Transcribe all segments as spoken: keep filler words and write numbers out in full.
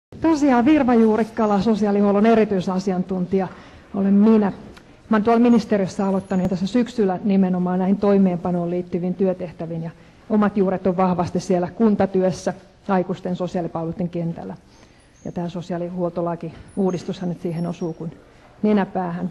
Tosiaan Virva Juurikkala, sosiaalihuollon erityisasiantuntija, olen minä. Mä olen tuolla ministeriössä aloittanut tässä syksyllä nimenomaan näihin toimeenpanoon liittyviin työtehtäviin ja omat juuret on vahvasti siellä kuntatyössä aikuisten sosiaalipalveluiden kentällä. Ja tämä sosiaalihuoltolaki uudistushan nyt siihen osuu kuin nenäpäähän.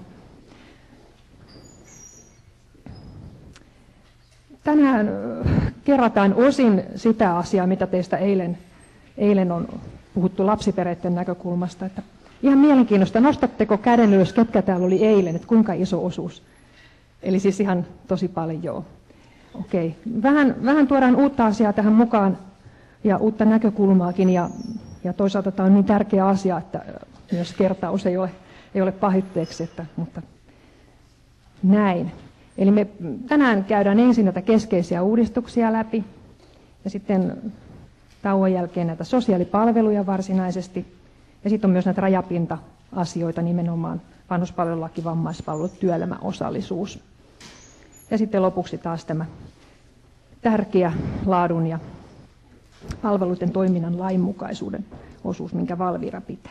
Tänään kerrataan osin sitä asiaa, mitä teistä eilen, eilen on puhuttu lapsiperheiden näkökulmasta. Että ihan mielenkiintoista, nostatteko käden ylös, ketkä täällä oli eilen, että kuinka iso osuus? Eli siis ihan tosi paljon, joo. Okei. Vähän, vähän tuodaan uutta asiaa tähän mukaan ja uutta näkökulmaakin ja, ja toisaalta tämä on niin tärkeä asia, että myös kertaus ei ole, ei ole pahitteeksi, että, mutta näin. Eli me tänään käydään ensin näitä keskeisiä uudistuksia läpi ja sitten tauon jälkeen näitä sosiaalipalveluja varsinaisesti. Ja sitten on myös näitä rajapinta-asioita, nimenomaan vanhuspalvelulaki, vammaispalvelut, työelämäosallisuus. Ja sitten lopuksi taas tämä tärkeä laadun ja palveluiden toiminnan lainmukaisuuden osuus, minkä Valvira pitää.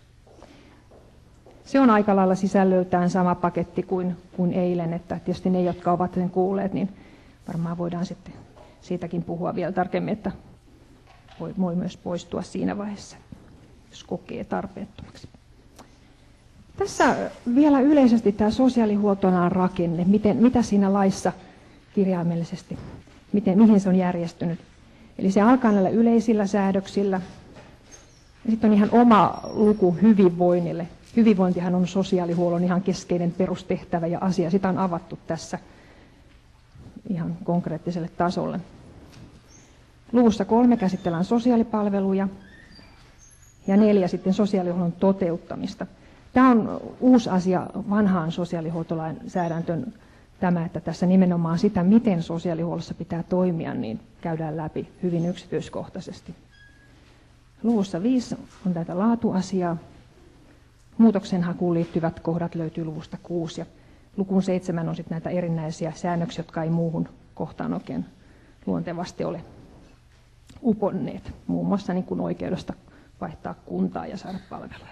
Se on aika lailla sisällöltään sama paketti kuin, kuin eilen, että tietysti ne, jotka ovat sen kuulleet, niin varmaan voidaan sitten siitäkin puhua vielä tarkemmin, että voi, voi myös poistua siinä vaiheessa, jos kokee tarpeettomaksi. Tässä vielä yleisesti tämä sosiaalihuoltoalan rakenne, miten, mitä siinä laissa kirjaimellisesti, miten, mihin se on järjestynyt. Eli se alkaa näillä yleisillä säädöksillä ja sitten on ihan oma luku hyvinvoinnille. Hyvinvointihan on sosiaalihuollon ihan keskeinen perustehtävä ja asia. Sitä on avattu tässä ihan konkreettiselle tasolle. Luvussa kolme käsitellään sosiaalipalveluja ja neljä sitten sosiaalihuollon toteuttamista. Tämä on uusi asia vanhaan sosiaalihuoltolainsäädäntöön tämä, että tässä nimenomaan sitä, miten sosiaalihuollossa pitää toimia, niin käydään läpi hyvin yksityiskohtaisesti. Luvussa viisi on tätä laatuasiaa. Muutoksenhakuun liittyvät kohdat löytyy luvusta kuusi ja lukuun seitsemän on sitten näitä erinäisiä säännöksiä, jotka ei muuhun kohtaan oikein luontevasti ole uponneet. Muun muassa niin kuin oikeudesta vaihtaa kuntaa ja saada palveluja.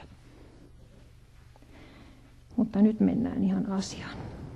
Mutta nyt mennään ihan asiaan.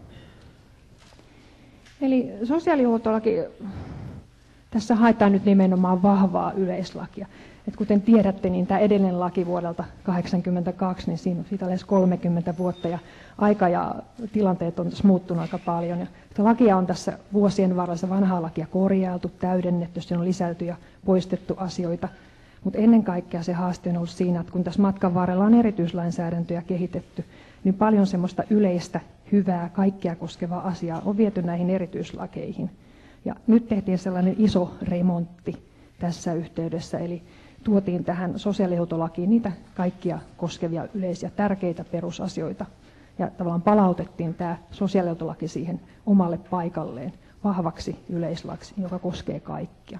Eli sosiaalihuoltolaki, tässä haetaan nyt nimenomaan vahvaa yleislakia. Et kuten tiedätte, niin tämä edellinen laki vuodelta tuhatyhdeksänsataakahdeksankymmentäkaksi, niin siinä on siitä lähes kolmekymmentä vuotta ja aika ja tilanteet on tässä muuttunut aika paljon. Ja lakia on tässä vuosien varrella vanhaa lakia korjailtu, täydennetty, siinä on lisätty ja poistettu asioita. Mutta ennen kaikkea se haaste on ollut siinä, että kun tässä matkan varrella on erityislainsäädäntöjä kehitetty, niin paljon semmoista yleistä, hyvää, kaikkea koskevaa asiaa on viety näihin erityislakeihin. Ja nyt tehtiin sellainen iso remontti tässä yhteydessä, eli tuotiin tähän sosiaalihuoltolakiin niitä kaikkia koskevia yleisiä tärkeitä perusasioita. Ja tavallaan palautettiin tämä sosiaalihuoltolaki siihen omalle paikalleen vahvaksi yleislaksi, joka koskee kaikkia.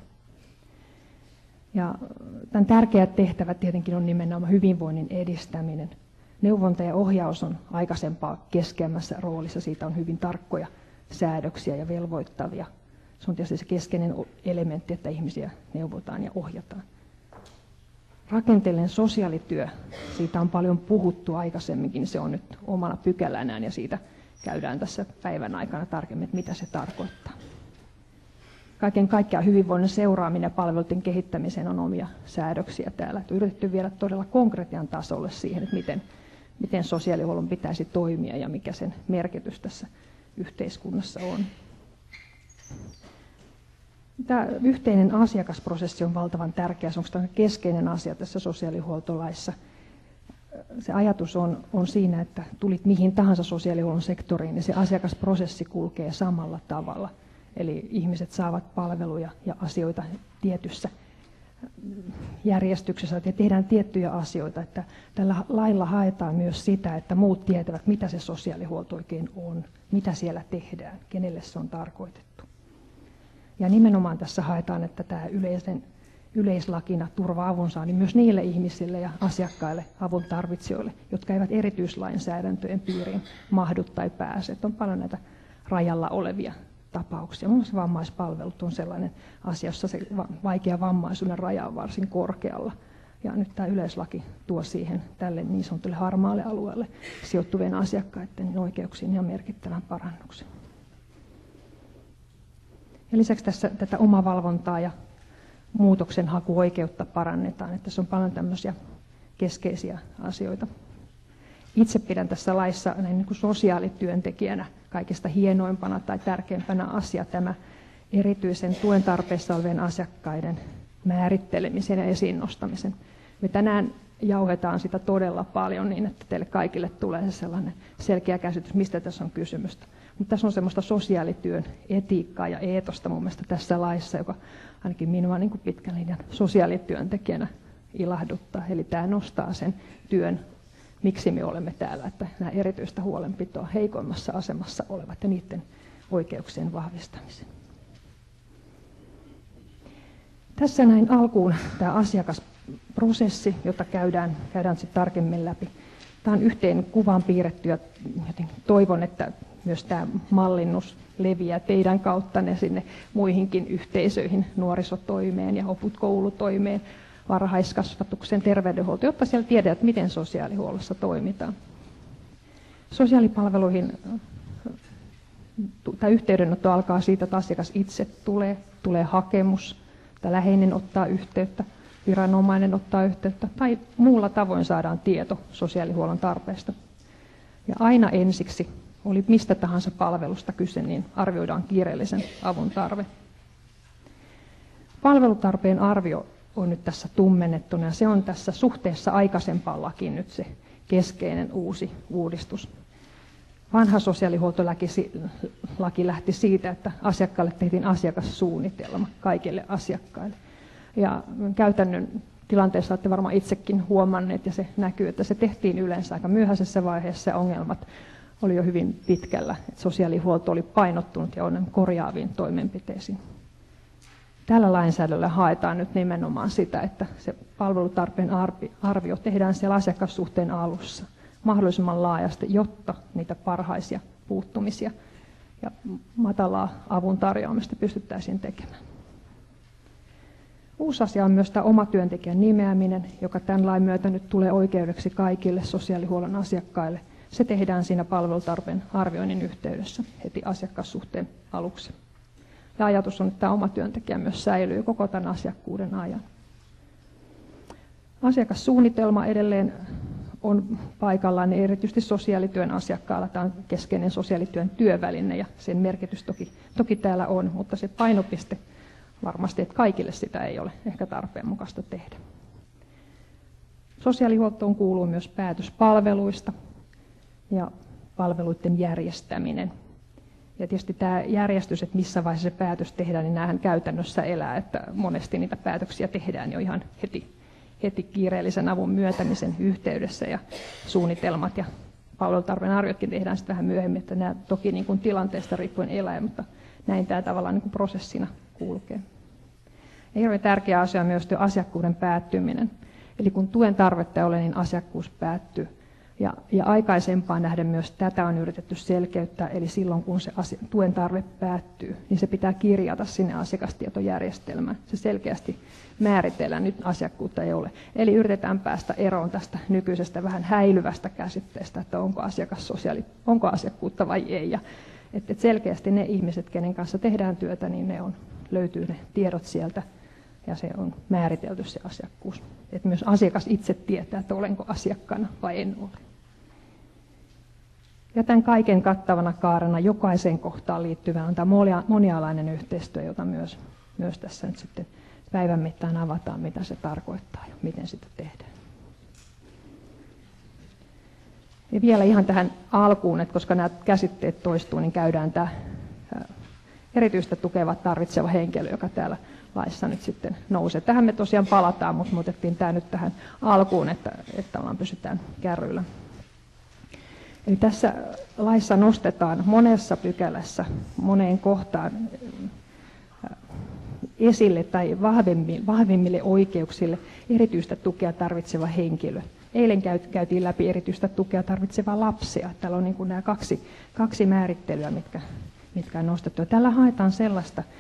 Ja tämän tärkeät tehtävät tietenkin on nimenomaan hyvinvoinnin edistäminen. Neuvonta ja ohjaus on aikaisempaa keskeämmässä roolissa, siitä on hyvin tarkkoja säädöksiä ja velvoittavia. Se on tietysti se keskeinen elementti, että ihmisiä neuvotaan ja ohjataan. Rakenteellinen sosiaalityö, siitä on paljon puhuttu aikaisemminkin, se on nyt omana pykälänään ja siitä käydään tässä päivän aikana tarkemmin, että mitä se tarkoittaa. Kaiken kaikkiaan hyvinvoinnin seuraaminen ja palveluiden kehittämiseen on omia säädöksiä täällä. Että yritetty viedä todella konkretian tasolle siihen, että miten, miten sosiaalihuollon pitäisi toimia ja mikä sen merkitys tässä yhteiskunnassa on. Tämä yhteinen asiakasprosessi on valtavan tärkeä, se on keskeinen asia tässä sosiaalihuoltolaissa. Se ajatus on, on siinä, että tulit mihin tahansa sosiaalihuollon sektoriin, niin se asiakasprosessi kulkee samalla tavalla. Eli ihmiset saavat palveluja ja asioita tietyssä järjestyksessä ja tehdään tiettyjä asioita. Että tällä lailla haetaan myös sitä, että muut tietävät, mitä se sosiaalihuolto oikein on, mitä siellä tehdään, kenelle se on tarkoitettu. Ja nimenomaan tässä haetaan, että tämä yleisen, yleislakina turvaa avunsaannin myös niille ihmisille ja asiakkaille, avun tarvitsijoille, jotka eivät erityislainsäädäntöjen piiriin mahdu tai pääse. Että on paljon näitä rajalla olevia tapauksia. Muun muassa vammaispalvelut on sellainen asia, jossa se vaikea vammaisuuden raja on varsin korkealla. Ja nyt tämä yleislaki tuo siihen tälle niin sanotulle harmaalle alueelle sijoittuvien asiakkaiden oikeuksiin ihan merkittävän parannuksen. Ja lisäksi tässä tätä omavalvontaa ja muutoksenhakuoikeutta parannetaan, että se on paljon tämmöisiä keskeisiä asioita. Itse pidän tässä laissa näin niin kuin sosiaalityöntekijänä kaikista hienoimpana tai tärkeimpänä asia tämä erityisen tuen tarpeessa olevien asiakkaiden määrittelemisen ja esiin nostamisen. Me tänään jauhetaan sitä todella paljon niin, että teille kaikille tulee sellainen selkeä käsitys, mistä tässä on kysymystä. Mutta tässä on semmoista sosiaalityön etiikkaa ja eetosta mun mielestä tässä laissa, joka ainakin minua niin kuin pitkän linjan sosiaalityöntekijänä ilahduttaa. Eli tämä nostaa sen työn, miksi me olemme täällä, että nämä erityistä huolenpitoa heikoimmassa asemassa olevat ja niiden oikeuksien vahvistamisen. Tässä näin alkuun tämä asiakasprosessi, jota käydään, käydään sitten tarkemmin läpi. Tämä on yhteen kuvaan piirretty ja toivon, että myös tämä mallinnus leviää teidän kauttanne sinne muihinkin yhteisöihin, nuorisotoimeen ja oput koulutoimeen, varhaiskasvatuksen, terveydenhuolto, jotta siellä tiedetään, miten sosiaalihuollossa toimitaan. Sosiaalipalveluihin tämä yhteydenotto alkaa siitä, että asiakas itse tulee, tulee hakemus, tai läheinen ottaa yhteyttä, viranomainen ottaa yhteyttä, tai muulla tavoin saadaan tieto sosiaalihuollon tarpeesta. Ja aina ensiksi, oli mistä tahansa palvelusta kyse, niin arvioidaan kiireellisen avun tarve. Palvelutarpeen arvio on nyt tässä tummennettuna, ja se on tässä suhteessa aikaisempaan lakiin nyt se keskeinen uusi uudistus. Vanha sosiaalihuoltolaki lähti siitä, että asiakkaalle tehtiin asiakassuunnitelma kaikille asiakkaille. Ja käytännön tilanteessa olette varmaan itsekin huomanneet, ja se näkyy, että se tehtiin yleensä aika myöhäisessä vaiheessa, ja ongelmat oli jo hyvin pitkällä. Että sosiaalihuolto oli painottunut ja on korjaaviin toimenpiteisiin. Tällä lainsäädännöllä haetaan nyt nimenomaan sitä, että se palvelutarpeen arvio tehdään siellä asiakassuhteen alussa mahdollisimman laajasti, jotta niitä parhaisia puuttumisia ja matalaa avun tarjoamista pystyttäisiin tekemään. Uusi asia on myös tämä omatyöntekijän nimeäminen, joka tämän lain myötä nyt tulee oikeudeksi kaikille sosiaalihuollon asiakkaille. Se tehdään siinä palvelutarpeen arvioinnin yhteydessä heti asiakassuhteen aluksi. Ja ajatus on, että tämä omatyöntekijä myös säilyy koko tämän asiakkuuden ajan. Asiakassuunnitelma edelleen on paikallaan, niin erityisesti sosiaalityön asiakkaalla. Tämä on keskeinen sosiaalityön työväline ja sen merkitys toki, toki täällä on, mutta se painopiste varmasti, että kaikille sitä ei ole ehkä tarpeen mukaista tehdä. Sosiaalihuoltoon kuuluu myös päätös palveluista ja palveluiden järjestäminen. Ja tietysti tämä järjestys, että missä vaiheessa se päätös tehdään, niin näähän käytännössä elää, että monesti niitä päätöksiä tehdään jo ihan heti, heti kiireellisen avun myöntämisen yhteydessä ja suunnitelmat ja palvelutarpeen arviotkin tehdään sitten vähän myöhemmin, että nämä toki niin kuin tilanteesta riippuen elää, mutta näin tämä tavallaan niin kuin prosessina kulkee. Ja hirveän tärkeä asia on myös asiakkuuden päättyminen. Eli kun tuen tarvetta ei ole, niin asiakkuus päättyy. Ja, ja aikaisempaan nähden myös tätä on yritetty selkeyttää, eli silloin kun se asia, tuen tarve päättyy, niin se pitää kirjata sinne asiakastietojärjestelmään. Se selkeästi määritellään, nyt asiakkuutta ei ole. Eli yritetään päästä eroon tästä nykyisestä vähän häilyvästä käsitteestä, että onko, asiakas sosiaali, onko asiakkuutta vai ei. Ja, et, et selkeästi ne ihmiset, kenen kanssa tehdään työtä, niin ne on, löytyy ne tiedot sieltä ja se on määritelty se asiakkuus. Että myös asiakas itse tietää, että olenko asiakkaana vai en ole. Ja tämän kaiken kattavana kaarena jokaiseen kohtaan liittyvä on tämä monialainen yhteistyö, jota myös, myös tässä nyt sitten päivän mittaan avataan, mitä se tarkoittaa ja miten sitä tehdään. Ja vielä ihan tähän alkuun, että koska nämä käsitteet toistuu, niin käydään tämä erityistä tukeva tarvitseva henkilö, joka täällä laissa nyt sitten nousee. Tähän me tosiaan palataan, mutta me otettiin tämä nyt tähän alkuun, että, että ollaan pysytään kärryillä. Eli tässä laissa nostetaan monessa pykälässä moneen kohtaan esille tai vahvimmille oikeuksille erityistä tukea tarvitseva henkilö. Eilen käytiin läpi erityistä tukea tarvitsevaa lapsia. Täällä on niin kuin nämä kaksi, kaksi määrittelyä, mitkä, mitkä on nostettu. Tällä haetaan sellaista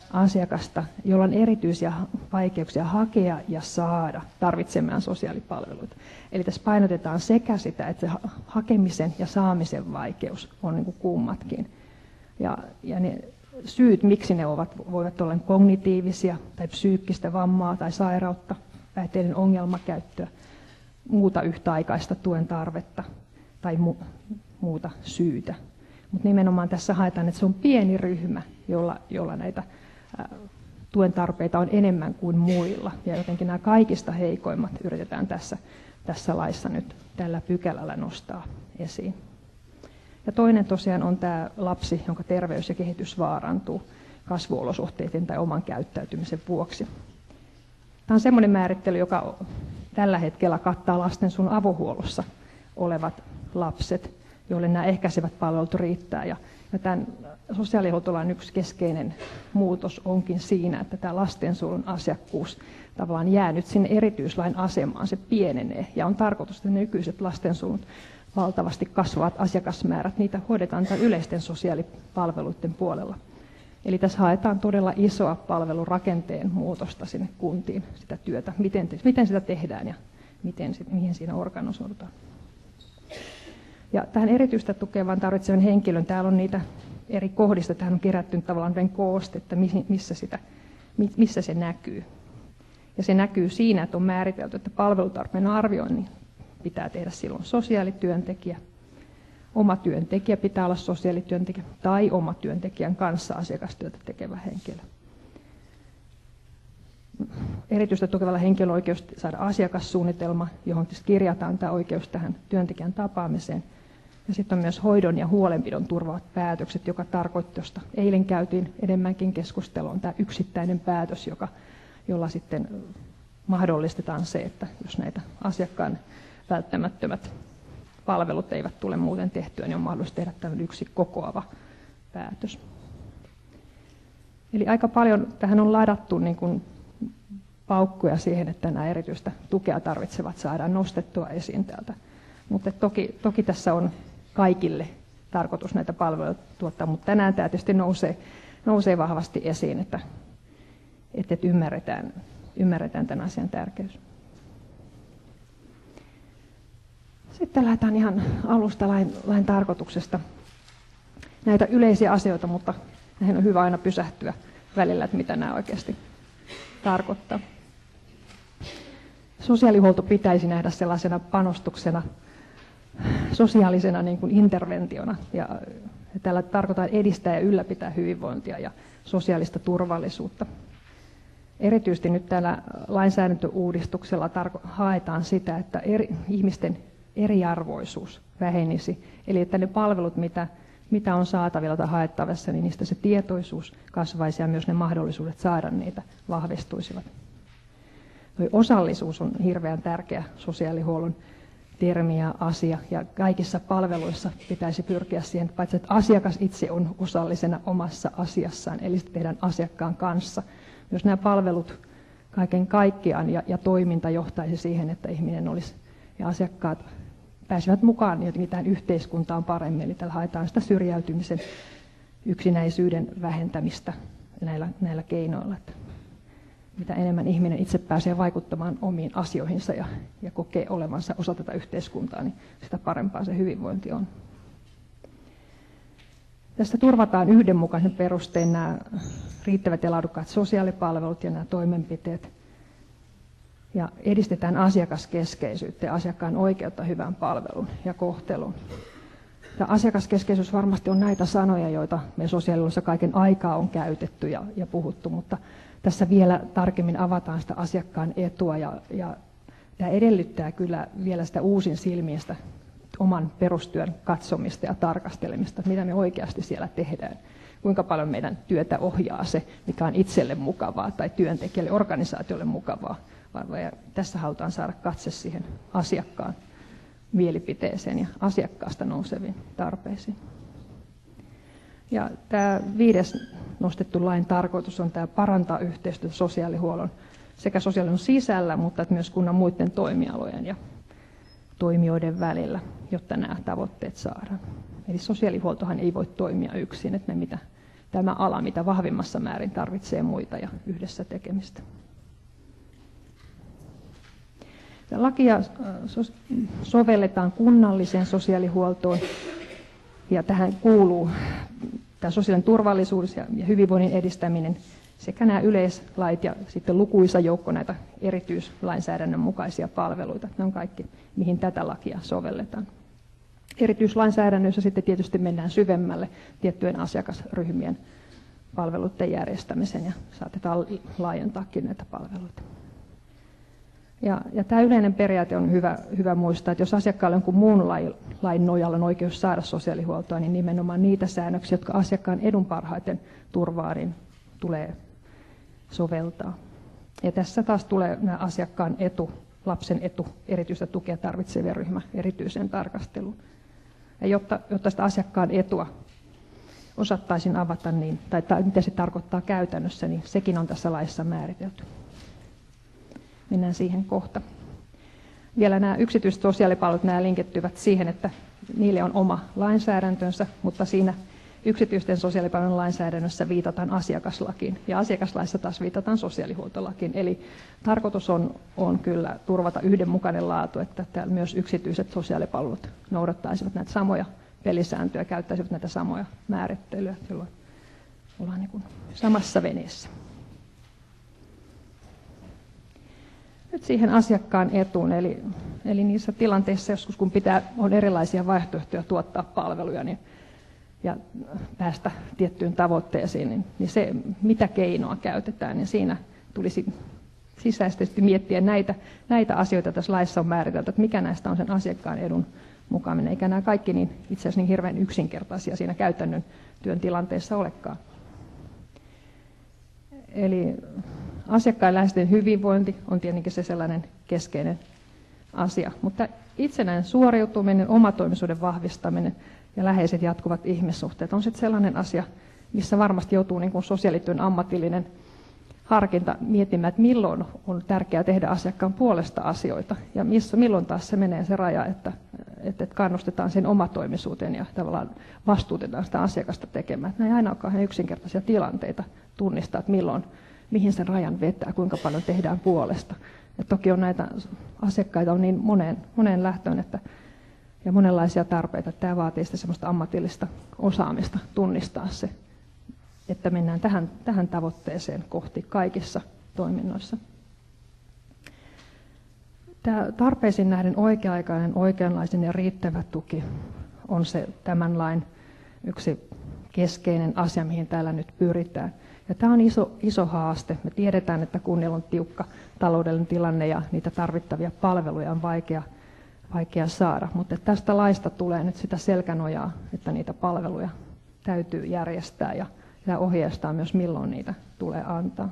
asiakasta, jolla on erityisiä vaikeuksia hakea ja saada tarvitsemaan sosiaalipalveluita. Eli tässä painotetaan sekä sitä, että se hakemisen ja saamisen vaikeus on niin kuin kummatkin. Ja, ja ne syyt, miksi ne ovat, voivat olla kognitiivisia tai psyykkistä vammaa tai sairautta, päihteiden ongelmakäyttöä, muuta yhtäaikaista tuen tarvetta tai mu- muuta syytä. Mutta nimenomaan tässä haetaan, että se on pieni ryhmä, jolla, jolla näitä ää, tuen tarpeita on enemmän kuin muilla. Ja jotenkin nämä kaikista heikoimmat yritetään tässä, tässä laissa nyt tällä pykälällä nostaa esiin. Ja toinen tosiaan on tämä lapsi, jonka terveys ja kehitys vaarantuu kasvuolosuhteiden tai oman käyttäytymisen vuoksi. Tämä on semmoinen määrittely, joka tällä hetkellä kattaa lastensuojelun avohuollossa olevat lapset, joille nämä ehkäisevät palvelut riittää. Ja, ja tämän sosiaalihuoltolain yksi keskeinen muutos onkin siinä, että tämä lastensuojelun asiakkuus tavallaan jää nyt sinne erityislain asemaan, se pienenee. Ja on tarkoitus, että nykyiset lastensuojelun valtavasti kasvavat asiakasmäärät, niitä hoidetaan tämän yleisten sosiaalipalveluiden puolella. Eli tässä haetaan todella isoa palvelurakenteen muutosta sinne kuntiin, sitä työtä, miten, miten sitä tehdään ja miten, mihin siinä organisoidutaan. Ja tähän erityistä tukevan tarvitsevan henkilön, täällä on niitä eri kohdista, tähän on kerätty tavallaan kooste, että missä, sitä, missä se näkyy. Ja se näkyy siinä, että on määritelty, että palvelutarpeen arvioinnin pitää tehdä silloin sosiaalityöntekijä. Oma työntekijä pitää olla sosiaalityöntekijä tai oma työntekijän kanssa asiakastyötä tekevä henkilö. Erityistä tukevalla henkilöllä on oikeus saada asiakassuunnitelma, johon kirjataan tämä oikeus tähän työntekijän tapaamiseen. Ja sitten on myös hoidon ja huolenpidon turvaavat päätökset, joka tarkoittaa, josta eilen käytiin enemmänkin keskustelua, on tämä yksittäinen päätös, joka, jolla sitten mahdollistetaan se, että jos näitä asiakkaan välttämättömät palvelut eivät tule muuten tehtyä, niin on mahdollista tehdä tämmöinen yksi kokoava päätös. Eli aika paljon tähän on ladattu niin kuin paukkuja siihen, että nämä erityistä tukea tarvitsevat saadaan nostettua esiin täältä. Mutta toki, toki tässä on kaikille tarkoitus näitä palveluja tuottaa, mutta tänään tämä tietysti nousee, nousee vahvasti esiin, että, että ymmärretään, ymmärretään tämän asian tärkeys. Sitten lähdetään ihan alusta lain, lain tarkoituksesta. Näitä yleisiä asioita, mutta näihin on hyvä aina pysähtyä välillä, että mitä nämä oikeasti tarkoittaa. Sosiaalihuolto pitäisi nähdä sellaisena panostuksena, sosiaalisena niin kuin interventiona. Ja tällä tarkoittaa edistää ja ylläpitää hyvinvointia ja sosiaalista turvallisuutta. Erityisesti nyt tällä lainsäädäntöuudistuksella tarko- haetaan sitä, että eri, ihmisten eriarvoisuus vähenisi. Eli että ne palvelut, mitä, mitä on saatavilla tai haettavissa, niin niistä se tietoisuus kasvaisi ja myös ne mahdollisuudet saada niitä vahvistuisivat. Osallisuus on hirveän tärkeä sosiaalihuollon termi ja asia, ja kaikissa palveluissa pitäisi pyrkiä siihen, paitsi että asiakas itse on osallisena omassa asiassaan, eli sitä tehdään asiakkaan kanssa. Myös nämä palvelut kaiken kaikkiaan ja, ja toiminta johtaisi siihen, että ihminen olisi ja asiakkaat pääsevät mukaan jotenkin tähän yhteiskuntaan paremmin. Eli tällä haetaan sitä syrjäytymisen, yksinäisyyden vähentämistä näillä, näillä keinoilla. Että mitä enemmän ihminen itse pääsee vaikuttamaan omiin asioihinsa ja, ja kokee olevansa osa tätä yhteiskuntaa, niin sitä parempaa se hyvinvointi on. Tässä turvataan yhdenmukaisen perustein nämä riittävät ja laadukkaat sosiaalipalvelut ja nämä toimenpiteet. Ja edistetään asiakaskeskeisyyttä ja asiakkaan oikeutta hyvään palveluun ja kohteluun. Ja asiakaskeskeisyys varmasti on näitä sanoja, joita me sosiaalihuollossa kaiken aikaa on käytetty ja, ja puhuttu, mutta tässä vielä tarkemmin avataan sitä asiakkaan etua ja, ja tämä edellyttää kyllä vielä sitä uusin silmiistä oman perustyön katsomista ja tarkastelemista, mitä me oikeasti siellä tehdään. Kuinka paljon meidän työtä ohjaa se, mikä on itselle mukavaa tai työntekijälle, organisaatiolle mukavaa. Ja tässä halutaan saada katse siihen asiakkaan mielipiteeseen ja asiakkaasta nouseviin tarpeisiin. Ja tämä viides nostettu lain tarkoitus on tämä parantaa yhteistyötä sosiaalihuollon sekä sosiaalihuollon sisällä, mutta myös kunnan muiden toimialojen ja toimijoiden välillä, jotta nämä tavoitteet saadaan. Eli sosiaalihuoltohan ei voi toimia yksin, että me mitä tämä ala, mitä vahvimmassa määrin tarvitsee muita ja yhdessä tekemistä. Lakia sovelletaan kunnalliseen sosiaalihuoltoon ja tähän kuuluu tämä sosiaalinen turvallisuus ja hyvinvoinnin edistäminen sekä nämä yleislait ja sitten lukuisa joukko näitä erityislainsäädännön mukaisia palveluita. Ne on kaikki, mihin tätä lakia sovelletaan. Erityislainsäädännössä sitten tietysti mennään syvemmälle tiettyjen asiakasryhmien palveluiden järjestämisen ja saatetaan laajentaakin näitä palveluita. Ja, ja tämä yleinen periaate on hyvä, hyvä muistaa, että jos asiakkaalla jonkun muun lain, lain nojalla on oikeus saada sosiaalihuoltoa, niin nimenomaan niitä säännöksiä, jotka asiakkaan edun parhaiten turvaa, niin tulee soveltaa. Ja tässä taas tulee nämä asiakkaan etu, lapsen etu, erityistä tukea tarvitsevien ryhmä erityiseen tarkasteluun. Ja jotta, jotta sitä asiakkaan etua osattaisiin avata, niin, tai, tai mitä se tarkoittaa käytännössä, niin sekin on tässä laissa määritelty. Mennään siihen kohta. Vielä nämä yksityiset sosiaalipalvelut nämä linkittyvät siihen, että niille on oma lainsäädäntönsä, mutta siinä yksityisten sosiaalipalvelun lainsäädännössä viitataan asiakaslakiin ja asiakaslaissa taas viitataan sosiaalihuoltolakiin. Eli tarkoitus on, on kyllä turvata yhdenmukainen laatu, että täällä myös yksityiset sosiaalipalvelut noudattaisivat näitä samoja pelisääntöjä, käyttäisivät näitä samoja määrittelyjä, jolloin ollaan niin kuin samassa veneessä. Nyt siihen asiakkaan etuun, eli, eli niissä tilanteissa joskus kun pitää, on erilaisia vaihtoehtoja tuottaa palveluja niin, ja päästä tiettyyn tavoitteeseen, niin, niin se mitä keinoa käytetään, niin siinä tulisi sisäisesti miettiä näitä, näitä asioita tässä laissa on määritelty, että mikä näistä on sen asiakkaan edun mukainen, eikä nämä kaikki niin, itse asiassa niin hirveän yksinkertaisia siinä käytännön työn tilanteessa olekaan. Eli asiakkaan läheisten hyvinvointi on tietenkin se sellainen keskeinen asia, mutta itsenäinen suoriutuminen, omatoimisuuden vahvistaminen ja läheiset jatkuvat ihmissuhteet on sitten sellainen asia, missä varmasti joutuu niin kuin sosiaalityön ammatillinen harkinta miettimään, että milloin on tärkeää tehdä asiakkaan puolesta asioita ja missä, milloin taas se menee se raja, että, että kannustetaan sen omatoimisuuteen ja tavallaan vastuutetaan sitä asiakasta tekemään. Nämä ei aina ole kauhean yksinkertaisia tilanteita tunnistaa, että milloin, mihin sen rajan vetää, kuinka paljon tehdään puolesta. Ja toki on näitä asiakkaita on niin moneen, moneen lähtöön että, ja monenlaisia tarpeita, että tämä vaatii sitä semmoista ammatillista osaamista tunnistaa se, että mennään tähän, tähän tavoitteeseen kohti kaikissa toiminnoissa. Tämä tarpeisiin nähden oikea-aikainen, oikeanlaisen ja riittävä tuki on se tämän lain yksi keskeinen asia, mihin täällä nyt pyritään. Ja tämä on iso, iso haaste. Me tiedetään, että kunnilla on tiukka taloudellinen tilanne ja niitä tarvittavia palveluja on vaikea, vaikea saada. Mutta tästä laista tulee nyt sitä selkänojaa, että niitä palveluja täytyy järjestää ja ja ohjeistaa myös, milloin niitä tulee antaa.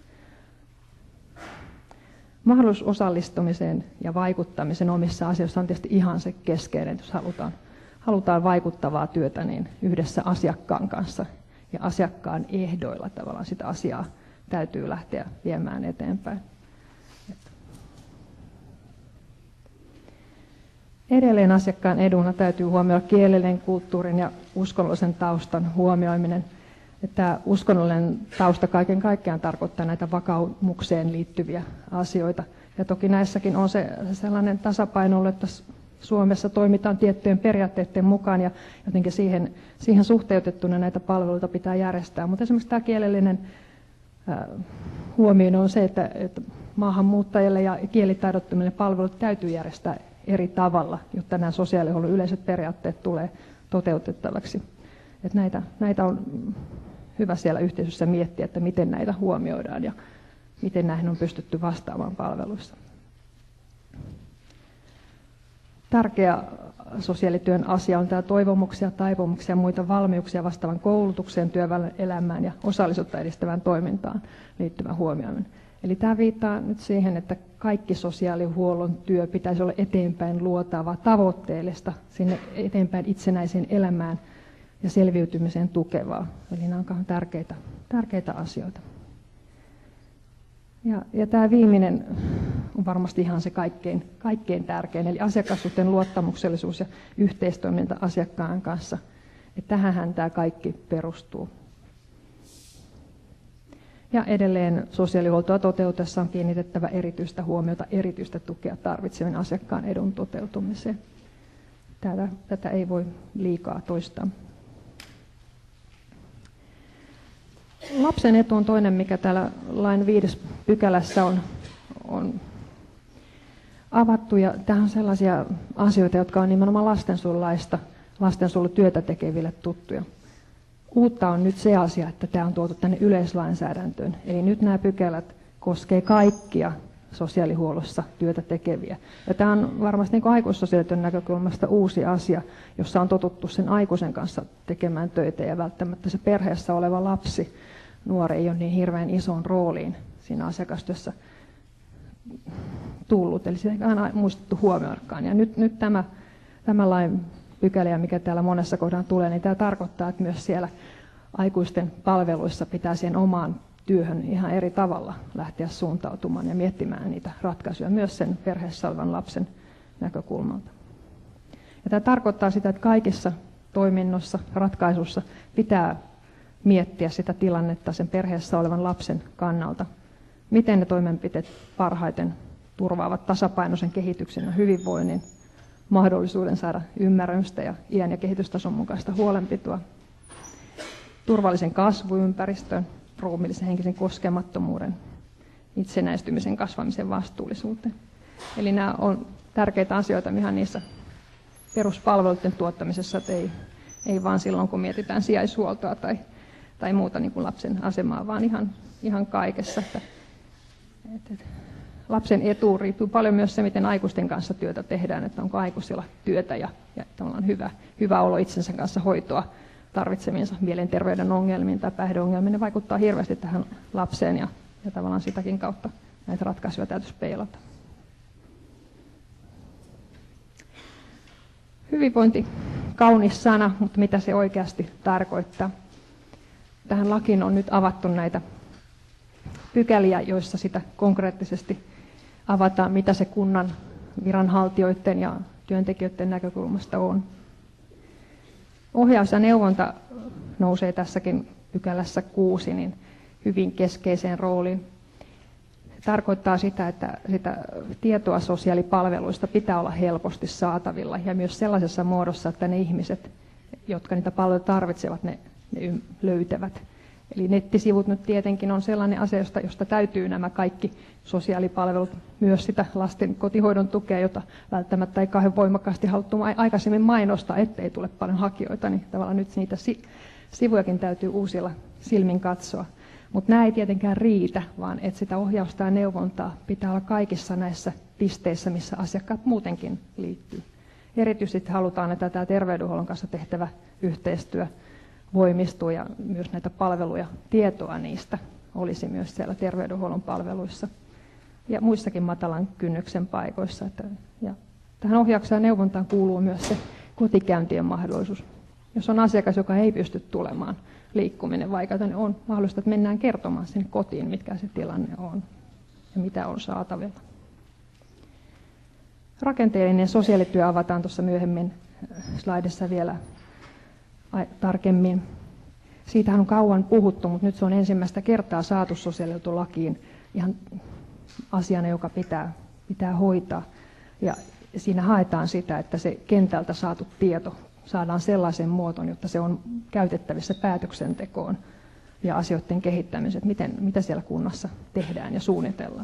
Mahdollisuus osallistumiseen ja vaikuttamisen omissa asioissa on tietysti ihan se keskeinen, jos halutaan, halutaan vaikuttavaa työtä niin yhdessä asiakkaan kanssa ja asiakkaan ehdoilla tavallaan sitä asiaa täytyy lähteä viemään eteenpäin. Edelleen asiakkaan eduna täytyy huomioida kielellinen, kulttuurin ja uskonnollisen taustan huomioiminen. Että uskonnollinen tausta kaiken kaikkiaan tarkoittaa näitä vakaumukseen liittyviä asioita. Ja toki näissäkin on se sellainen tasapaino, että Suomessa toimitaan tiettyjen periaatteiden mukaan ja jotenkin siihen, siihen suhteutettuna näitä palveluita pitää järjestää. Mutta esimerkiksi tämä kielellinen äh, huomio on se, että, että maahanmuuttajille ja kielitaidottomille palvelut täytyy järjestää eri tavalla, jotta nämä sosiaalihuollon yleiset periaatteet tulee toteutettavaksi. Että näitä, näitä on hyvä siellä yhteisössä miettiä, että miten näitä huomioidaan ja miten näihin on pystytty vastaamaan palveluissa. Tärkeä sosiaalityön asia on tämä toivomuksia, taipumuksia ja muita valmiuksia vastaavan koulutukseen, työelämään ja osallisuutta edistävään toimintaan liittyvä huomioiminen. Eli tämä viittaa nyt siihen, että kaikki sosiaalihuollon työ pitäisi olla eteenpäin luotavaa, tavoitteellista, sinne eteenpäin itsenäiseen elämään ja selviytymiseen tukevaa. Eli nämä ovat tärkeitä, tärkeitä asioita. Ja, ja tämä viimeinen on varmasti ihan se kaikkein, kaikkein tärkein, eli asiakassuhteen luottamuksellisuus ja yhteistoiminta asiakkaan kanssa. Että tähänhän tämä kaikki perustuu. Ja edelleen sosiaalihuoltoa toteutessa on kiinnitettävä erityistä huomiota erityistä tukea tarvitsevien asiakkaan edun toteutumiseen. Tätä, tätä ei voi liikaa toistaa. Lapsen etu on toinen, mikä täällä lain viides pykälässä on, on avattu. Ja tähän on sellaisia asioita, jotka on nimenomaan lastensuojelulaista, lastensuojelutyötä tekeville tuttuja. Uutta on nyt se asia, että tämä on tuotu tänne yleislainsäädäntöön. Eli nyt nämä pykälät koskee kaikkia sosiaalihuollossa työtä tekeviä. Ja tämä on varmasti niin kuin aikuissosiaalityön näkökulmasta uusi asia, jossa on totuttu sen aikuisen kanssa tekemään töitä ja välttämättä se perheessä oleva lapsi, nuori ei ole niin hirveän isoon rooliin siinä asiakastyössä tullut. Eli se ei aina muistettu huomioidakaan. Ja nyt, nyt tämä, tämä lain pykäliä, mikä täällä monessa kohdassa tulee, niin tämä tarkoittaa, että myös siellä aikuisten palveluissa pitää siihen omaan työhön ihan eri tavalla lähteä suuntautumaan ja miettimään niitä ratkaisuja myös sen perheessä olevan lapsen näkökulmalta. Ja tämä tarkoittaa sitä, että kaikissa toiminnossa, ratkaisussa pitää miettiä sitä tilannetta sen perheessä olevan lapsen kannalta. Miten ne toimenpiteet parhaiten turvaavat tasapainoisen kehityksen ja hyvinvoinnin, mahdollisuuden saada ymmärrystä ja iän ja kehitystason mukaista huolenpitoa, turvallisen kasvuympäristön, ruumiillisen henkisen koskemattomuuden, itsenäistymisen, kasvamisen vastuullisuuteen. Eli nämä on tärkeitä asioita ihan niissä peruspalveluiden tuottamisessa, että ei, ei vaan silloin, kun mietitään sijaishuoltoa tai, tai muuta niin kuin lapsen asemaa, vaan ihan, ihan kaikessa. Että, että, että lapsen etu riippuu paljon myös se, miten aikuisten kanssa työtä tehdään, että onko aikuisilla työtä ja, ja tavallaan hyvä, hyvä olo itsensä kanssa hoitoa tarvitsemiinsa mielenterveyden ongelmiin tai päihdeongelmiin. Ne vaikuttaa hirveästi tähän lapseen ja, ja tavallaan sitäkin kautta näitä ratkaisuja täytyisi peilata. Hyvinvointi, kaunis sana, mutta mitä se oikeasti tarkoittaa? Tähän lakiin on nyt avattu näitä pykäliä, joissa sitä konkreettisesti avataan, mitä se kunnan viranhaltijoiden ja työntekijöiden näkökulmasta on. Ohjaus ja neuvonta nousee tässäkin pykälässä kuusi niin hyvin keskeiseen rooliin. Se tarkoittaa sitä, että sitä tietoa sosiaalipalveluista pitää olla helposti saatavilla ja myös sellaisessa muodossa, että ne ihmiset, jotka niitä palveluita tarvitsevat, ne, ne löytävät. Eli nettisivut nyt tietenkin on sellainen asia, josta, josta täytyy nämä kaikki sosiaalipalvelut, myös sitä lasten kotihoidon tukea, jota välttämättä ei kauhean voimakkaasti haluttu aikaisemmin mainostaa, ettei tule paljon hakijoita, niin tavallaan nyt niitä si- sivujakin täytyy uusilla silmin katsoa. Mutta nämä ei tietenkään riitä, vaan että sitä ohjausta ja neuvontaa pitää olla kaikissa näissä pisteissä, missä asiakkaat muutenkin liittyy. Erityisesti halutaan, että tämä terveydenhuollon kanssa tehtävä yhteistyö voimistuu ja myös näitä palveluja, tietoa niistä olisi myös siellä terveydenhuollon palveluissa ja muissakin matalan kynnyksen paikoissa. Että, ja tähän ohjaukseen ja neuvontaan kuuluu myös se kotikäyntien mahdollisuus. Jos on asiakas, joka ei pysty tulemaan, liikkuminen vaikeata, niin on mahdollista, että mennään kertomaan sinne kotiin, mitkä se tilanne on ja mitä on saatavilla. Rakenteellinen sosiaalityö avataan tuossa myöhemmin slaidissa vielä tarkemmin. Siitähän on kauan puhuttu, mutta nyt se on ensimmäistä kertaa saatu sosiaalihuoltolakiin ihan asiana, joka pitää, pitää hoitaa. Ja siinä haetaan sitä, että se kentältä saatu tieto saadaan sellaisen muotoon, jotta se on käytettävissä päätöksentekoon ja asioiden kehittämiseen, miten, mitä siellä kunnassa tehdään ja suunnitellaan.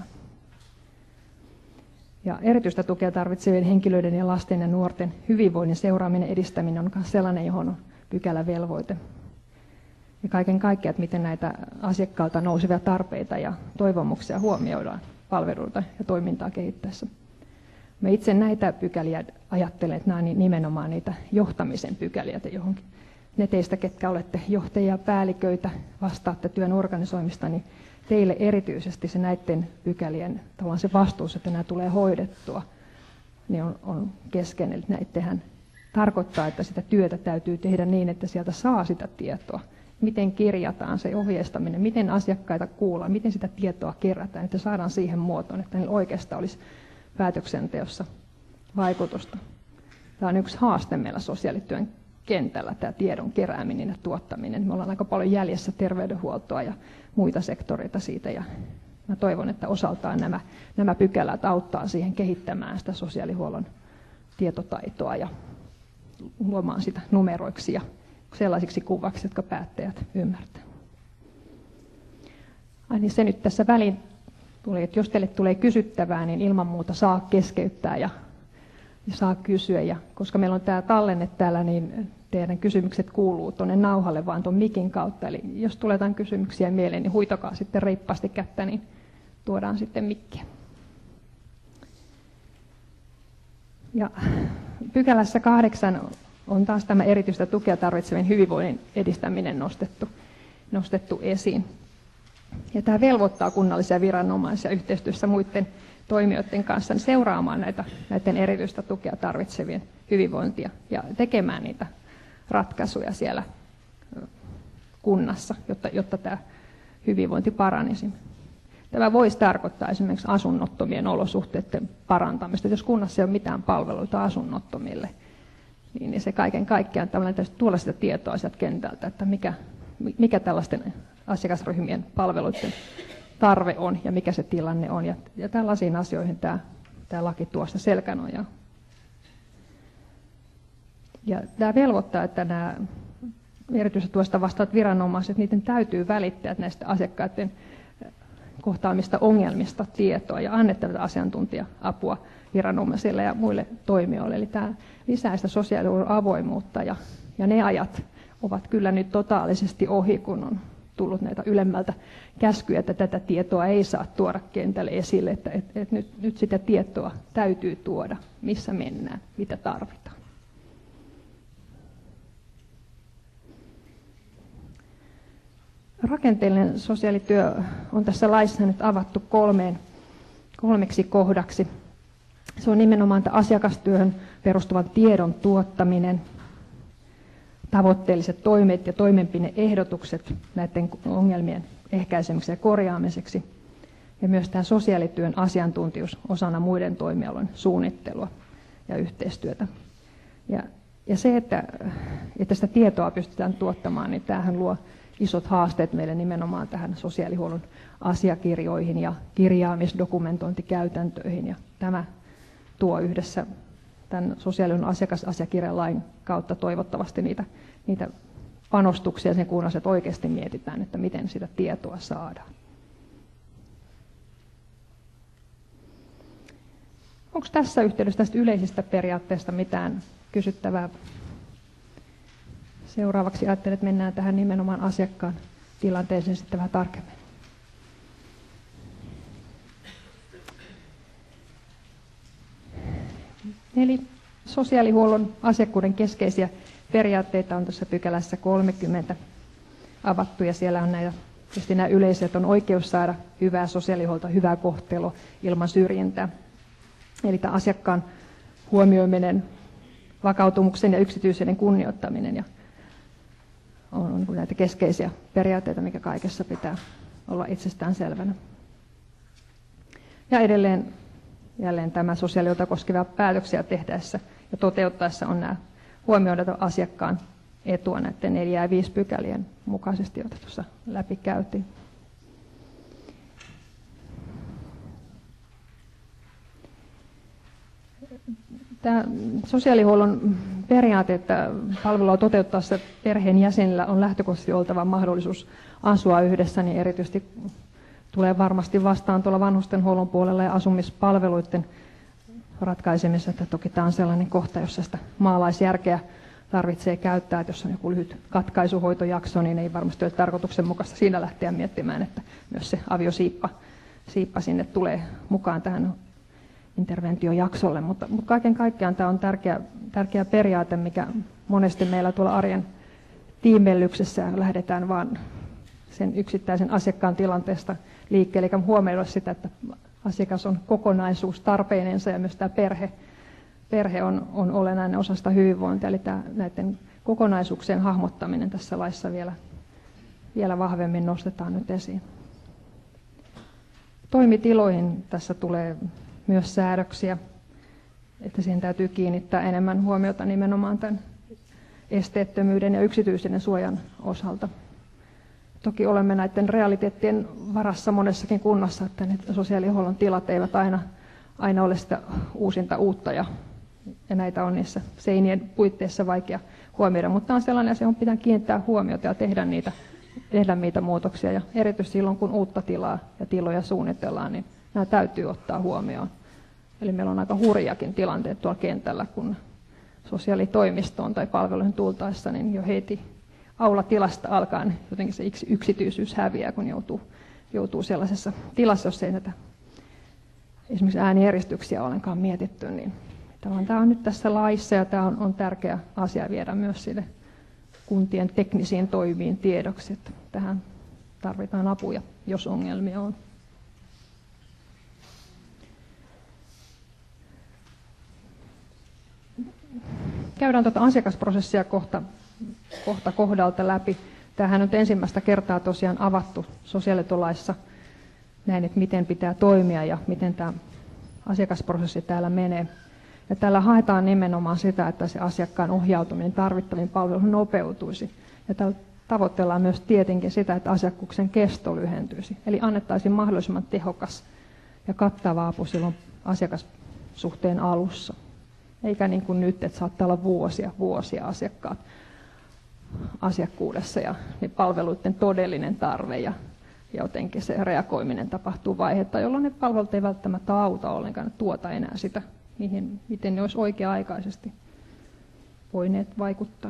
Ja erityistä tukea tarvitsevien henkilöiden ja lasten ja nuorten hyvinvoinnin seuraaminen ja edistäminen on myös sellainen, johon on pykälävelvoite. Ja kaiken kaikkiaan, että miten näitä asiakkaalta nousevia tarpeita ja toivomuksia huomioidaan palveluita ja toimintaa kehittäessä. Me itse näitä pykäliä ajattelen, että nämä on nimenomaan niitä johtamisen pykäliä, johonkin. Ne teistä, ketkä olette johtajia, päälliköitä, vastaatte työn organisoimista, niin teille erityisesti se näiden pykälien tavallaan se vastuus, että nämä tulee hoidettua, niin on, on keskeinen. Eli näittehän tarkoittaa, että sitä työtä täytyy tehdä niin, että sieltä saa sitä tietoa. Miten kirjataan se ohjeistaminen, miten asiakkaita kuullaan, miten sitä tietoa kerätään, että saadaan siihen muotoon, että niillä oikeastaan olisi päätöksenteossa vaikutusta. Tämä on yksi haaste meillä sosiaalityön kentällä tämä tiedon kerääminen ja tuottaminen. Me ollaan aika paljon jäljessä terveydenhuoltoa ja muita sektoreita siitä. Ja mä toivon, että osaltaan nämä, nämä pykälät auttaa siihen kehittämään sitä sosiaalihuollon tietotaitoa ja luomaan sitä numeroiksi ja sellaisiksi kuvaksi, jotka päättäjät ymmärtää. Ai niin, se nyt tässä väliin tuli, että jos teille tulee kysyttävää, niin ilman muuta saa keskeyttää ja, ja saa kysyä. Ja koska meillä on tämä tallenne täällä, niin teidän kysymykset kuuluu tuonne nauhalle vaan tuon mikin kautta. Eli jos tulee jotain kysymyksiä mieleen, niin huitakaa sitten reippaasti kättä, niin tuodaan sitten mikkiä. Ja pykälässä kahdeksan on taas tämä erityistä tukea tarvitsevien hyvinvoinnin edistäminen nostettu, nostettu esiin. Ja tämä velvoittaa kunnallisia viranomaisia yhteistyössä muiden toimijoiden kanssa seuraamaan näitä, näiden erityistä tukea tarvitsevien hyvinvointia ja tekemään niitä ratkaisuja siellä kunnassa, jotta, jotta tämä hyvinvointi paranisi. Tämä voisi tarkoittaa esimerkiksi asunnottomien olosuhteiden parantamista. Jos kunnassa ei ole mitään palveluita asunnottomille, niin se kaiken kaikkiaan täytyy tuolla sitä tietoa sieltä kentältä, että mikä, mikä tällaisten asiakasryhmien palveluiden tarve on ja mikä se tilanne on. Ja, ja tällaisiin asioihin tämä, tämä laki tuo sitä selkänojaa. Ja tämä velvoittaa, että nämä erityisesti tuosta vastaavat viranomaiset, niiden täytyy välittää näistä asiakkaiden kohtaamista ongelmista tietoa ja annettavaa asiantuntija-apua viranomaisille ja muille toimijoille. Eli tämä lisää sitä sosiaalihuollon avoimuutta ja, ja ne ajat ovat kyllä nyt totaalisesti ohi, kun on tullut näitä ylemmältä käskyjä, että tätä tietoa ei saa tuoda kentälle esille, että et, et nyt, nyt sitä tietoa täytyy tuoda, missä mennään, mitä tarvitaan. Rakenteellinen sosiaalityö on tässä laissa nyt avattu kolmeen, kolmeksi kohdaksi. Se on nimenomaan asiakastyöhön perustuvan tiedon tuottaminen, tavoitteelliset toimet ja toimenpide-ehdotukset näiden ongelmien ehkäisemiseksi ja korjaamiseksi, ja myös tämä sosiaalityön asiantuntijuus osana muiden toimialojen suunnittelua ja yhteistyötä. Ja, ja se, että, että sitä tietoa pystytään tuottamaan, niin tämähän luo isot haasteet meille nimenomaan tähän sosiaalihuollon asiakirjoihin ja kirjaamisdokumentointikäytäntöihin. Ja tämä tuo yhdessä tämän sosiaalihuollon asiakasasiakirjalain kautta toivottavasti niitä, niitä panostuksia sen kunnassa, että oikeasti mietitään, että miten sitä tietoa saadaan. Onko tässä yhteydessä tästä yleisistä periaatteista mitään kysyttävää? Seuraavaksi ajattelen, että mennään tähän nimenomaan asiakkaan tilanteeseen sitten vähän tarkemmin. Eli sosiaalihuollon asiakkuuden keskeisiä periaatteita on tässä pykälässä kolmekymmentä avattu, ja siellä on näitä, tietysti nämä yleiset on oikeus saada hyvää sosiaalihuoltoa, hyvää kohtelua ilman syrjintää. Eli tämä asiakkaan huomioiminen, vakautumuksen ja yksityisyyden kunnioittaminen ja on, on näitä keskeisiä periaatteita, mikä kaikessa pitää olla itsestään selvänä. Ja edelleen jälleen tämä sosiaalihuolta koskevia päätöksiä tehdessä ja toteuttaessa on nämä huomioida asiakkaan etua näiden neljä ja viisi pykälien mukaisesti, joita tuossa läpi käytiin. Tämä sosiaalihuollon periaate, että palvelua toteuttaessa perheen jäsenillä on lähtökohtaisesti oltava mahdollisuus asua yhdessä, niin erityisesti tulee varmasti vastaan tuolla vanhustenhuollon puolella ja asumispalveluiden ratkaisemisessa, että toki tämä on sellainen kohta, jossa sitä maalaisjärkeä tarvitsee käyttää, että jos on joku lyhyt katkaisuhoitojakso, niin ei varmasti ole tarkoituksenmukaista siinä lähteä miettimään, että myös se aviosiippa siippa sinne tulee mukaan tähän interventiojaksolle, mutta, mutta kaiken kaikkiaan tämä on tärkeä, tärkeä periaate, mikä monesti meillä tuolla arjen tiimellyksessä lähdetään vaan sen yksittäisen asiakkaan tilanteesta liikkeelle, eli huomioida sitä, että asiakas on kokonaisuus tarpeinensa ja myös tämä perhe, perhe on, on olennainen osa sitä hyvinvointia, eli tämä, näiden kokonaisuuksien hahmottaminen tässä laissa vielä, vielä vahvemmin nostetaan nyt esiin. Toimitiloihin tässä tulee myös säädöksiä, että siihen täytyy kiinnittää enemmän huomiota nimenomaan tämän esteettömyyden ja yksityisyyden suojan osalta. Toki olemme näiden realiteettien varassa monessakin kunnassa, että ne sosiaalihuollon tilat eivät aina, aina ole sitä uusinta uutta ja, ja näitä on niissä seinien puitteissa vaikea huomioida, mutta on sellainen asia, johon pitää kiinnittää huomiota ja tehdä niitä, tehdä niitä muutoksia. Ja erityisesti silloin, kun uutta tilaa ja tiloja suunnitellaan, niin nämä täytyy ottaa huomioon. Eli meillä on aika hurjakin tilanteet tuolla kentällä, kun sosiaalitoimistoon tai palveluihin tultaessa, niin jo heti aulatilasta alkaen jotenkin se yksityisyys häviää, kun joutuu, joutuu sellaisessa tilassa, jos ei näitä esimerkiksi äänijärjestyksiä ollenkaan mietitty. Niin tämä on nyt tässä laissa ja tämä on, on tärkeä asia viedä myös sille kuntien teknisiin toimiin tiedoksi, että tähän tarvitaan apuja, jos ongelmia on. Käydään tuota asiakasprosessia kohta, kohta kohdalta läpi. Tämähän on ensimmäistä kertaa tosiaan avattu sosiaalihuoltolaissa näin, että miten pitää toimia ja miten tämä asiakasprosessi täällä menee. Ja täällä haetaan nimenomaan sitä, että se asiakkaan ohjautuminen tarvittaviin palveluihin nopeutuisi. Ja täällä tavoitellaan myös tietenkin sitä, että asiakkuuksen kesto lyhentyisi. Eli annettaisiin mahdollisimman tehokas ja kattava apu silloin asiakassuhteen alussa. Eikä niin kuin nyt, että saattaa olla vuosia, vuosia asiakkaat asiakkuudessa ja niin palveluiden todellinen tarve ja jotenkin se reagoiminen tapahtuu vaihetta, jolloin ne palvelut ei välttämättä auta ollenkaan, tuota enää sitä, mihin, miten ne olisi oikea-aikaisesti voineet vaikuttaa.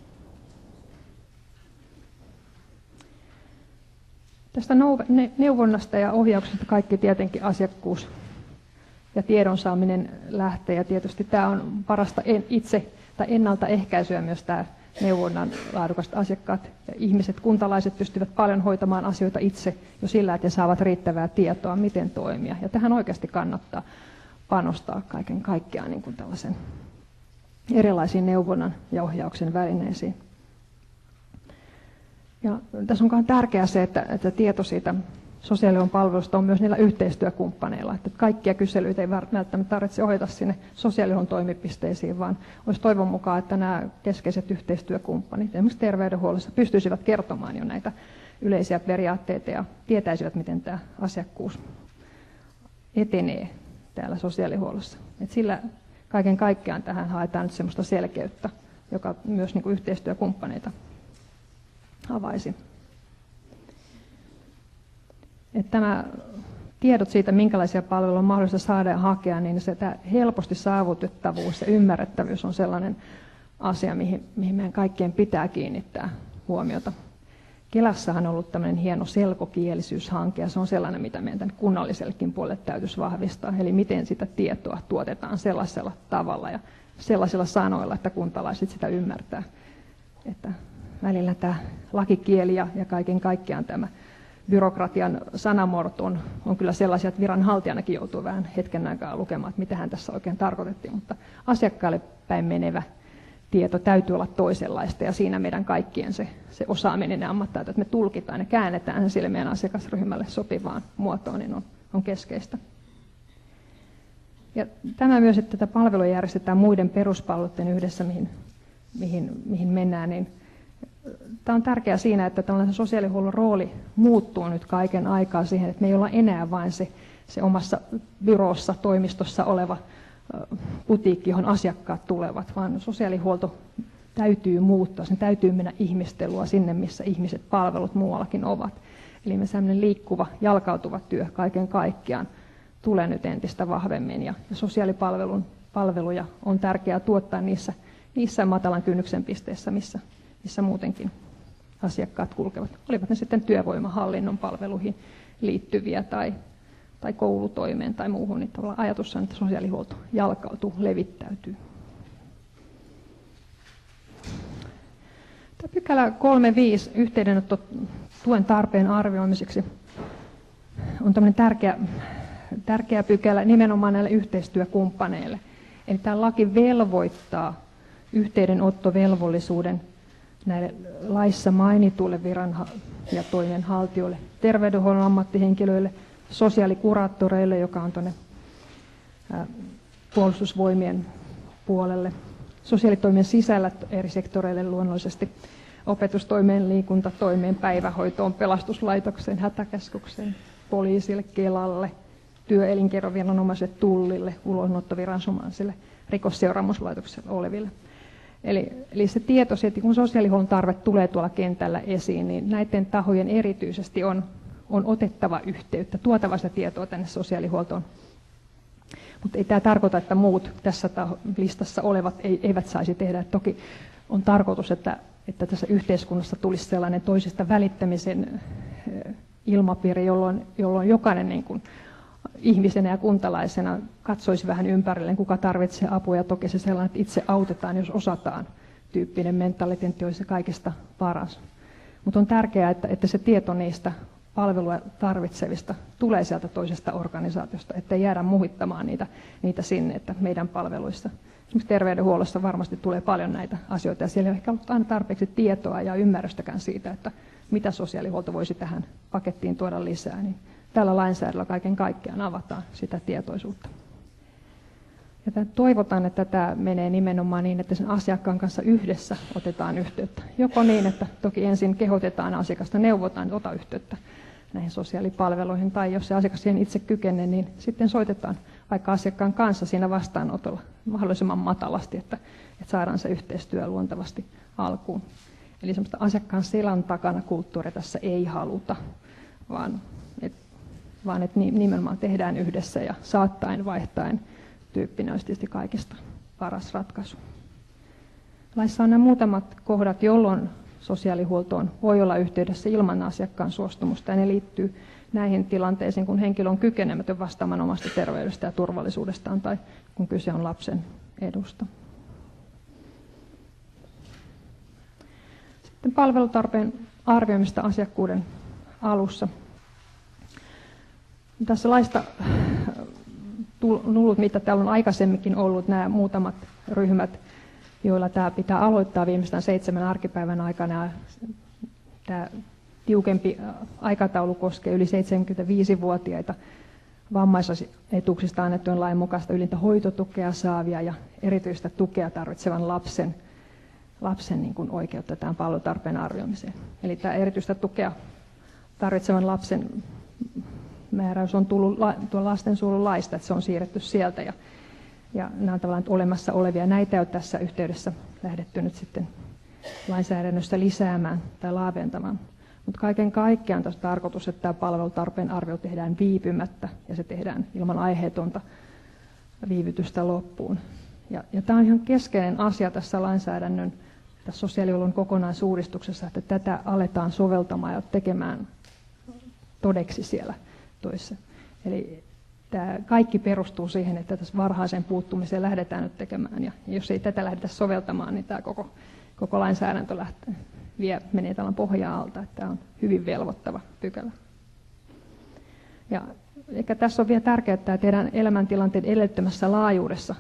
Tästä neuvonnasta ja ohjauksesta kaikki tietenkin asiakkuus ja tiedon saaminen lähtee. Ja tietysti tämä on parasta itse tai ennaltaehkäisyä myös tämä neuvonnan laadukasta asiakkaat ja ihmiset, kuntalaiset pystyvät paljon hoitamaan asioita itse jo sillä, että he saavat riittävää tietoa, miten toimia. Ja tähän oikeasti kannattaa panostaa kaiken kaikkiaan niin kuin tällaisen erilaisiin neuvonnan ja ohjauksen välineisiin. Ja tässä on tärkeää se, että, että tieto siitä sosiaalihuollon palvelusta on myös niillä yhteistyökumppaneilla. Että kaikkia kyselyitä ei välttämättä tarvitse ohjata sinne sosiaalihuollon toimipisteisiin, vaan olisi toivon mukaan, että nämä keskeiset yhteistyökumppanit, esimerkiksi terveydenhuollossa, pystyisivät kertomaan jo näitä yleisiä periaatteita ja tietäisivät, miten tämä asiakkuus etenee täällä sosiaalihuollossa. Et sillä kaiken kaikkiaan tähän haetaan nyt sellaista selkeyttä, joka myös niin kuin yhteistyökumppaneita avaisi. Että tämä tiedot siitä, minkälaisia palveluja on mahdollista saada ja hakea, niin se helposti saavutettavuus ja ymmärrettävyys on sellainen asia, mihin, mihin meidän kaikkien pitää kiinnittää huomiota. Kelassahan on ollut tämmöinen hieno selkokielisyyshanke, ja se on sellainen, mitä meidän kunnallisellekin puolelle täytyisi vahvistaa. Eli miten sitä tietoa tuotetaan sellaisella tavalla ja sellaisilla sanoilla, että kuntalaiset sitä ymmärtää. Että välillä tämä lakikieli ja, ja kaiken kaikkiaan tämä byrokratian sanamuodot on, on kyllä sellaisia, että viranhaltijanakin joutuu vähän hetken aikaa lukemaan, että mitä hän tässä oikein tarkoitettiin, mutta asiakkaalle päin menevä tieto täytyy olla toisenlaista ja siinä meidän kaikkien se, se osaaminen ja ammattitaito, että me tulkitaan ja käännetään sille meidän asiakasryhmälle sopivaan muotoon, niin on, on keskeistä. Ja tämä myös, että tätä palvelua järjestetään muiden peruspalveluiden yhdessä, mihin, mihin, mihin mennään, niin tämä on tärkeää siinä, että tällainen sosiaalihuollon rooli muuttuu nyt kaiken aikaa siihen, että me ei olla enää vain se, se omassa byroossa, toimistossa oleva putiikki, johon asiakkaat tulevat, vaan sosiaalihuolto täytyy muuttaa, sen täytyy mennä ihmistelua sinne, missä ihmiset palvelut muuallakin ovat. Eli me sellainen liikkuva, jalkautuva työ kaiken kaikkiaan tulee nyt entistä vahvemmin ja, ja sosiaalipalvelun palveluja on tärkeää tuottaa niissä, niissä matalan kynnyksen pisteissä, missä missä muutenkin asiakkaat kulkevat. Olivat ne sitten työvoimahallinnon palveluihin liittyviä tai, tai koulutoimeen tai muuhun, niin tavallaan ajatus on, että sosiaalihuolto jalkautuu, levittäytyy. Tämä pykälä kolme viisi yhteydenotto tuen tarpeen arvioimiseksi on tämmöinen tärkeä, tärkeä pykälä nimenomaan näille yhteistyökumppaneille. Eli tämä laki velvoittaa yhteydenottovelvollisuuden näille laissa mainituille viran ja toimenhaltijoille, terveydenhuollon ammattihenkilöille, sosiaalikuraattoreille, joka on tuonne puolustusvoimien puolelle, sosiaalitoimen sisällä eri sektoreille luonnollisesti, opetustoimeen, liikuntatoimeen, päivähoitoon, pelastuslaitokseen, hätäkeskukseen, poliisille, Kelalle, työelinkeinoviranomaisille, Tullille, ulosottoviranomaisille, rikosseuraamuslaitokselle oleville. Eli, eli se tieto, että kun sosiaalihuollon tarve tulee tuolla kentällä esiin, niin näiden tahojen erityisesti on, on otettava yhteyttä, tuotava sitä tietoa tänne sosiaalihuoltoon. Mutta ei tämä tarkoita, että muut tässä taho, listassa olevat eivät saisi tehdä. Toki on tarkoitus, että, että tässä yhteiskunnassa tulisi sellainen toisesta välittämisen ilmapiiri, jolloin, jolloin jokainen niin kuin ihmisenä ja kuntalaisena katsoisi vähän ympärilleen, kuka tarvitsee apua, ja toki se sellainen, että itse autetaan, jos osataan, tyyppinen mentaliteetti olisi se kaikista paras. Mutta on tärkeää, että, että se tieto niistä palvelua tarvitsevista tulee sieltä toisesta organisaatiosta, ettei jäädä muhittamaan niitä, niitä sinne, että meidän palveluissa. Esimerkiksi terveydenhuollossa varmasti tulee paljon näitä asioita, ja siellä ei ole ehkä ollut aina tarpeeksi tietoa ja ymmärrystäkään siitä, että mitä sosiaalihuolto voisi tähän pakettiin tuoda lisää. Niin tällä lainsäädännöllä kaiken kaikkiaan avataan sitä tietoisuutta. Ja toivotaan, että tämä menee nimenomaan niin, että sen asiakkaan kanssa yhdessä otetaan yhteyttä. Joko niin, että toki ensin kehotetaan asiakasta, neuvotaan, että ota yhteyttä näihin sosiaalipalveluihin, tai jos se asiakas siihen itse kykenee, niin sitten soitetaan vaikka asiakkaan kanssa siinä vastaanotolla mahdollisimman matalasti, että, että saadaan se yhteistyö luontevasti alkuun. Eli semmoista asiakkaan selän takana kulttuuria tässä ei haluta, vaan että vaan et nimenomaan tehdään yhdessä ja saattaen vaihtaen tyyppinen olisi tietysti kaikista paras ratkaisu. Laissa on nämä muutamat kohdat, jolloin sosiaalihuoltoon voi olla yhteydessä ilman asiakkaan suostumusta, ja ne liittyy näihin tilanteisiin, kun henkilö on kykenemätön vastaamaan omasta terveydestä ja turvallisuudestaan, tai kun kyse on lapsen edusta. Sitten palvelutarpeen arvioimista asiakkuuden alussa. Tässä laista tullut, mitä täällä on aikaisemminkin ollut, nämä muutamat ryhmät, joilla tämä pitää aloittaa viimeistään seitsemän arkipäivän aikana. Tämä tiukempi aikataulu koskee yli seitsemänkymmentäviisivuotiaita vammaisetuuksista annettujen lain mukaista ylintä hoitotukea saavia ja erityistä tukea tarvitsevan lapsen, lapsen niin kuin oikeutta tähän palvelutarpeen arvioimiseen. Eli tämä erityistä tukea tarvitsevan lapsen määräys on tullut tuolla lastensuojelulaista, että se on siirretty sieltä, ja, ja nämä on tavallaan olemassa olevia. Näitä on tässä yhteydessä lähdetty nyt sitten lainsäädännössä lisäämään tai laaventamaan. Mutta kaiken kaikkiaan on tarkoitus, että tämä palvelutarpeen arvio tehdään viipymättä, ja se tehdään ilman aiheetonta viivytystä loppuun. Ja, ja tämä on ihan keskeinen asia tässä lainsäädännön, tässä sosiaalihuollon kokonaisuudistuksessa, että tätä aletaan soveltamaan ja tekemään todeksi siellä toissa. Eli tämä kaikki perustuu siihen, että tässä varhaisen puuttumiseen lähdetään nyt tekemään, ja jos ei tätä lähdetä soveltamaan, niin tämä koko, koko lainsäädäntö lähtee, vie, menee tällä pohjaa alta, että tämä on hyvin velvoittava pykälä. Ja ehkä tässä on vielä tärkeää, että tämä tehdään elämäntilanteen edellyttämässä laajuudessa.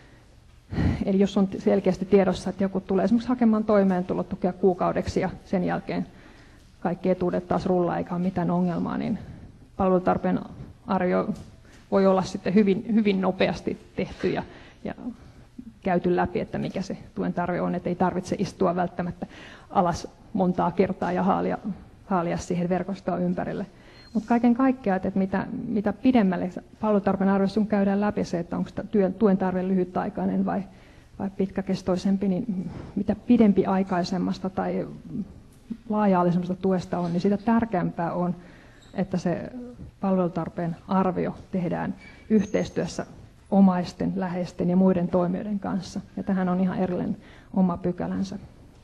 Eli jos on selkeästi tiedossa, että joku tulee esimerkiksi hakemaan toimeentulotukea kuukaudeksi ja sen jälkeen kaikki etuudet taas rullaa eikä ole mitään ongelmaa, niin palvelutarpeen arvio voi olla sitten hyvin, hyvin nopeasti tehty ja, ja käyty läpi, että mikä se tuen tarve on, että ei tarvitse istua välttämättä alas montaa kertaa ja haalia, haalia siihen verkostoon ympärille. Mutta kaiken kaikkiaan, että mitä, mitä pidemmälle palvelutarpeen arviossa sun käydään läpi se, että onko työn, tuen tarve lyhytaikainen vai, vai pitkäkestoisempi, niin mitä pidempi aikaisemmasta tai laaja-alaisemmasta tuesta on, niin sitä tärkeämpää on, että se palvelutarpeen arvio tehdään yhteistyössä omaisten, läheisten ja muiden toimijoiden kanssa. Ja tähän on ihan erillinen oma pykälänsä.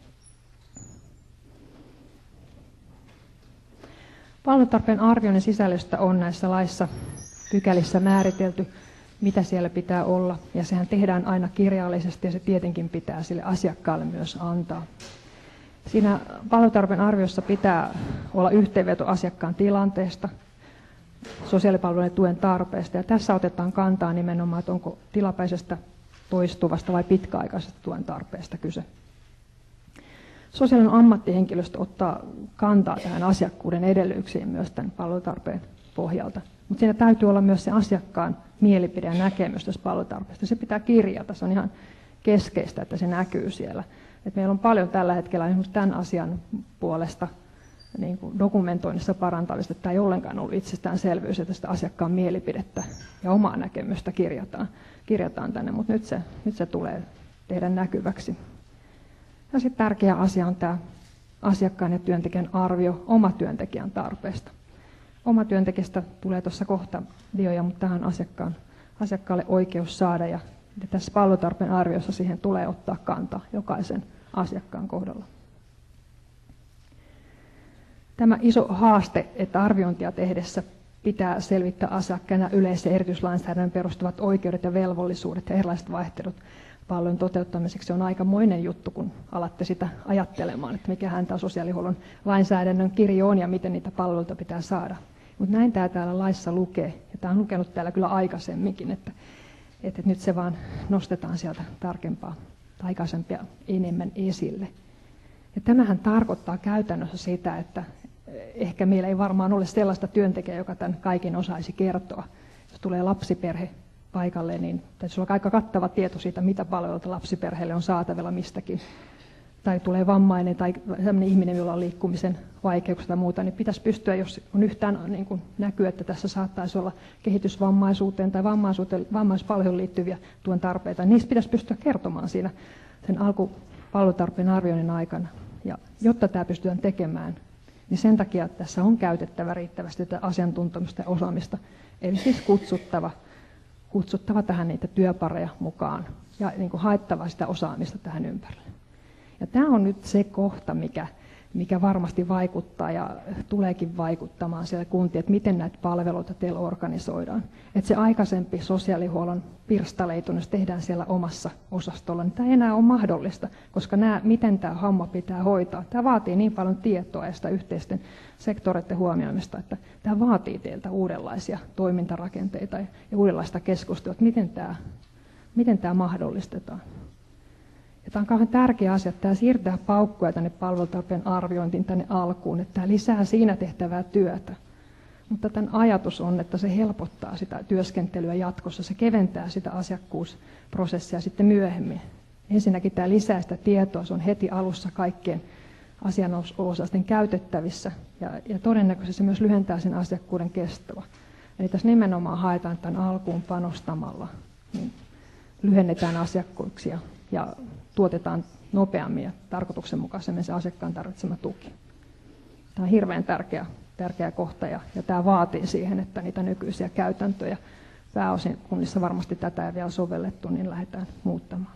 Palvelutarpeen arvioinnin sisällöstä on näissä laissa pykälissä määritelty, mitä siellä pitää olla. Ja sehän tehdään aina kirjallisesti, ja se tietenkin pitää sille asiakkaalle myös antaa. Siinä palvelutarpeen arviossa pitää olla yhteenveto asiakkaan tilanteesta, sosiaalipalvelujen tuen tarpeesta. Ja tässä otetaan kantaa nimenomaan, että onko tilapäisestä, toistuvasta vai pitkäaikaisesta tuen tarpeesta kyse. Sosiaalinen ammattihenkilöstö ottaa kantaa tähän asiakkuuden edellytyksiin myös tämän palvelutarpeen pohjalta. Mutta siinä täytyy olla myös se asiakkaan mielipide ja näkemys tästä palvelutarpeesta. Se pitää kirjata. Se on ihan keskeistä, että se näkyy siellä. Et meillä on paljon tällä hetkellä esimerkiksi tämän asian puolesta niin kuin dokumentoinnissa parantamista, että tämä ei ollenkaan ollut itsestäänselvyys, että sitä asiakkaan mielipidettä ja omaa näkemystä kirjataan, kirjataan tänne, mutta nyt se, nyt se tulee tehdä näkyväksi. Ja sitten tärkeä asia on tämä asiakkaan ja työntekijän arvio oma työntekijän tarpeesta. Oma työntekijästä tulee tuossa kohta dioja, mutta tähän asiakkaan, asiakkaalle oikeus saada ja tässä palvelutarpeen arviossa siihen tulee ottaa kantaa jokaisen asiakkaan kohdalla. Tämä iso haaste, että arviointia tehdessä pitää selvittää asiakkaana yleisen erityislainsäädännön perustuvat oikeudet ja velvollisuudet ja erilaiset vaihtelut palvelun toteuttamiseksi on aikamoinen juttu, kun alatte sitä ajattelemaan, että mikähän tämä sosiaalihuollon lainsäädännön kirjo on ja miten niitä palveluita pitää saada. Mutta näin tämä täällä laissa lukee, ja tämä on lukenut täällä kyllä aikaisemminkin, että, että nyt se vaan nostetaan sieltä tarkempaa tai aikaisempia enemmän esille. Ja tämähän tarkoittaa käytännössä sitä, että ehkä meillä ei varmaan ole sellaista työntekijää, joka tämän kaiken osaisi kertoa. Jos tulee lapsiperhe paikalle, niin täytyy olla aika kattava tieto siitä, mitä palveluita lapsiperheelle on saatavilla mistäkin. Tai tulee vammainen tai sellainen ihminen, jolla on liikkumisen vaikeuksia tai muuta, niin pitäisi pystyä, jos on yhtään niin kuin näkyy, että tässä saattaisi olla kehitysvammaisuuteen tai vammaisuuteen, vammaispalveluun liittyviä tuen tarpeita, niin niistä pitäisi pystyä kertomaan siinä sen alkupalvelutarpeen arvioinnin aikana. Ja jotta tämä pystytään tekemään, niin sen takia tässä on käytettävä riittävästi tätä asiantuntemusta ja osaamista, eli siis kutsuttava, kutsuttava tähän niitä työpareja mukaan ja niin kuin haettava sitä osaamista tähän ympärille. Ja tämä on nyt se kohta, mikä, mikä varmasti vaikuttaa ja tuleekin vaikuttamaan siellä kuntiin, että miten näitä palveluita teillä organisoidaan. Että se aikaisempi sosiaalihuollon pirstaleitunut tehdään siellä omassa osastolla, niin tämä ei enää ole mahdollista, koska nämä, miten tämä homma pitää hoitaa, tämä vaatii niin paljon tietoa ja sitä yhteisten sektoreiden huomioimista, että tämä vaatii teiltä uudenlaisia toimintarakenteita ja uudenlaista keskustelua, että miten tämä, miten tämä mahdollistetaan. Ja tämä on kauhean tärkeä asia, että tämä siirtää paukkuja tänne palvelutarpeen arviointiin tänne alkuun, että tämä lisää siinä tehtävää työtä. Mutta tämän ajatus on, että se helpottaa sitä työskentelyä jatkossa, se keventää sitä asiakkuusprosessia sitten myöhemmin. Ensinnäkin tämä lisää sitä tietoa, se on heti alussa kaikkien asianosaisten käytettävissä ja, ja todennäköisesti se myös lyhentää sen asiakkuuden kestoa. Eli tässä nimenomaan haetaan tämän alkuun panostamalla, niin lyhennetään asiakkuuksia ja tuotetaan nopeammin ja tarkoituksenmukaisemmin se asiakkaan tarvitsema tuki. Tämä on hirveän tärkeä, tärkeä kohta ja, ja tämä vaatii siihen, että niitä nykyisiä käytäntöjä, pääosin kunnissa varmasti tätä ei vielä sovellettu, niin lähdetään muuttamaan.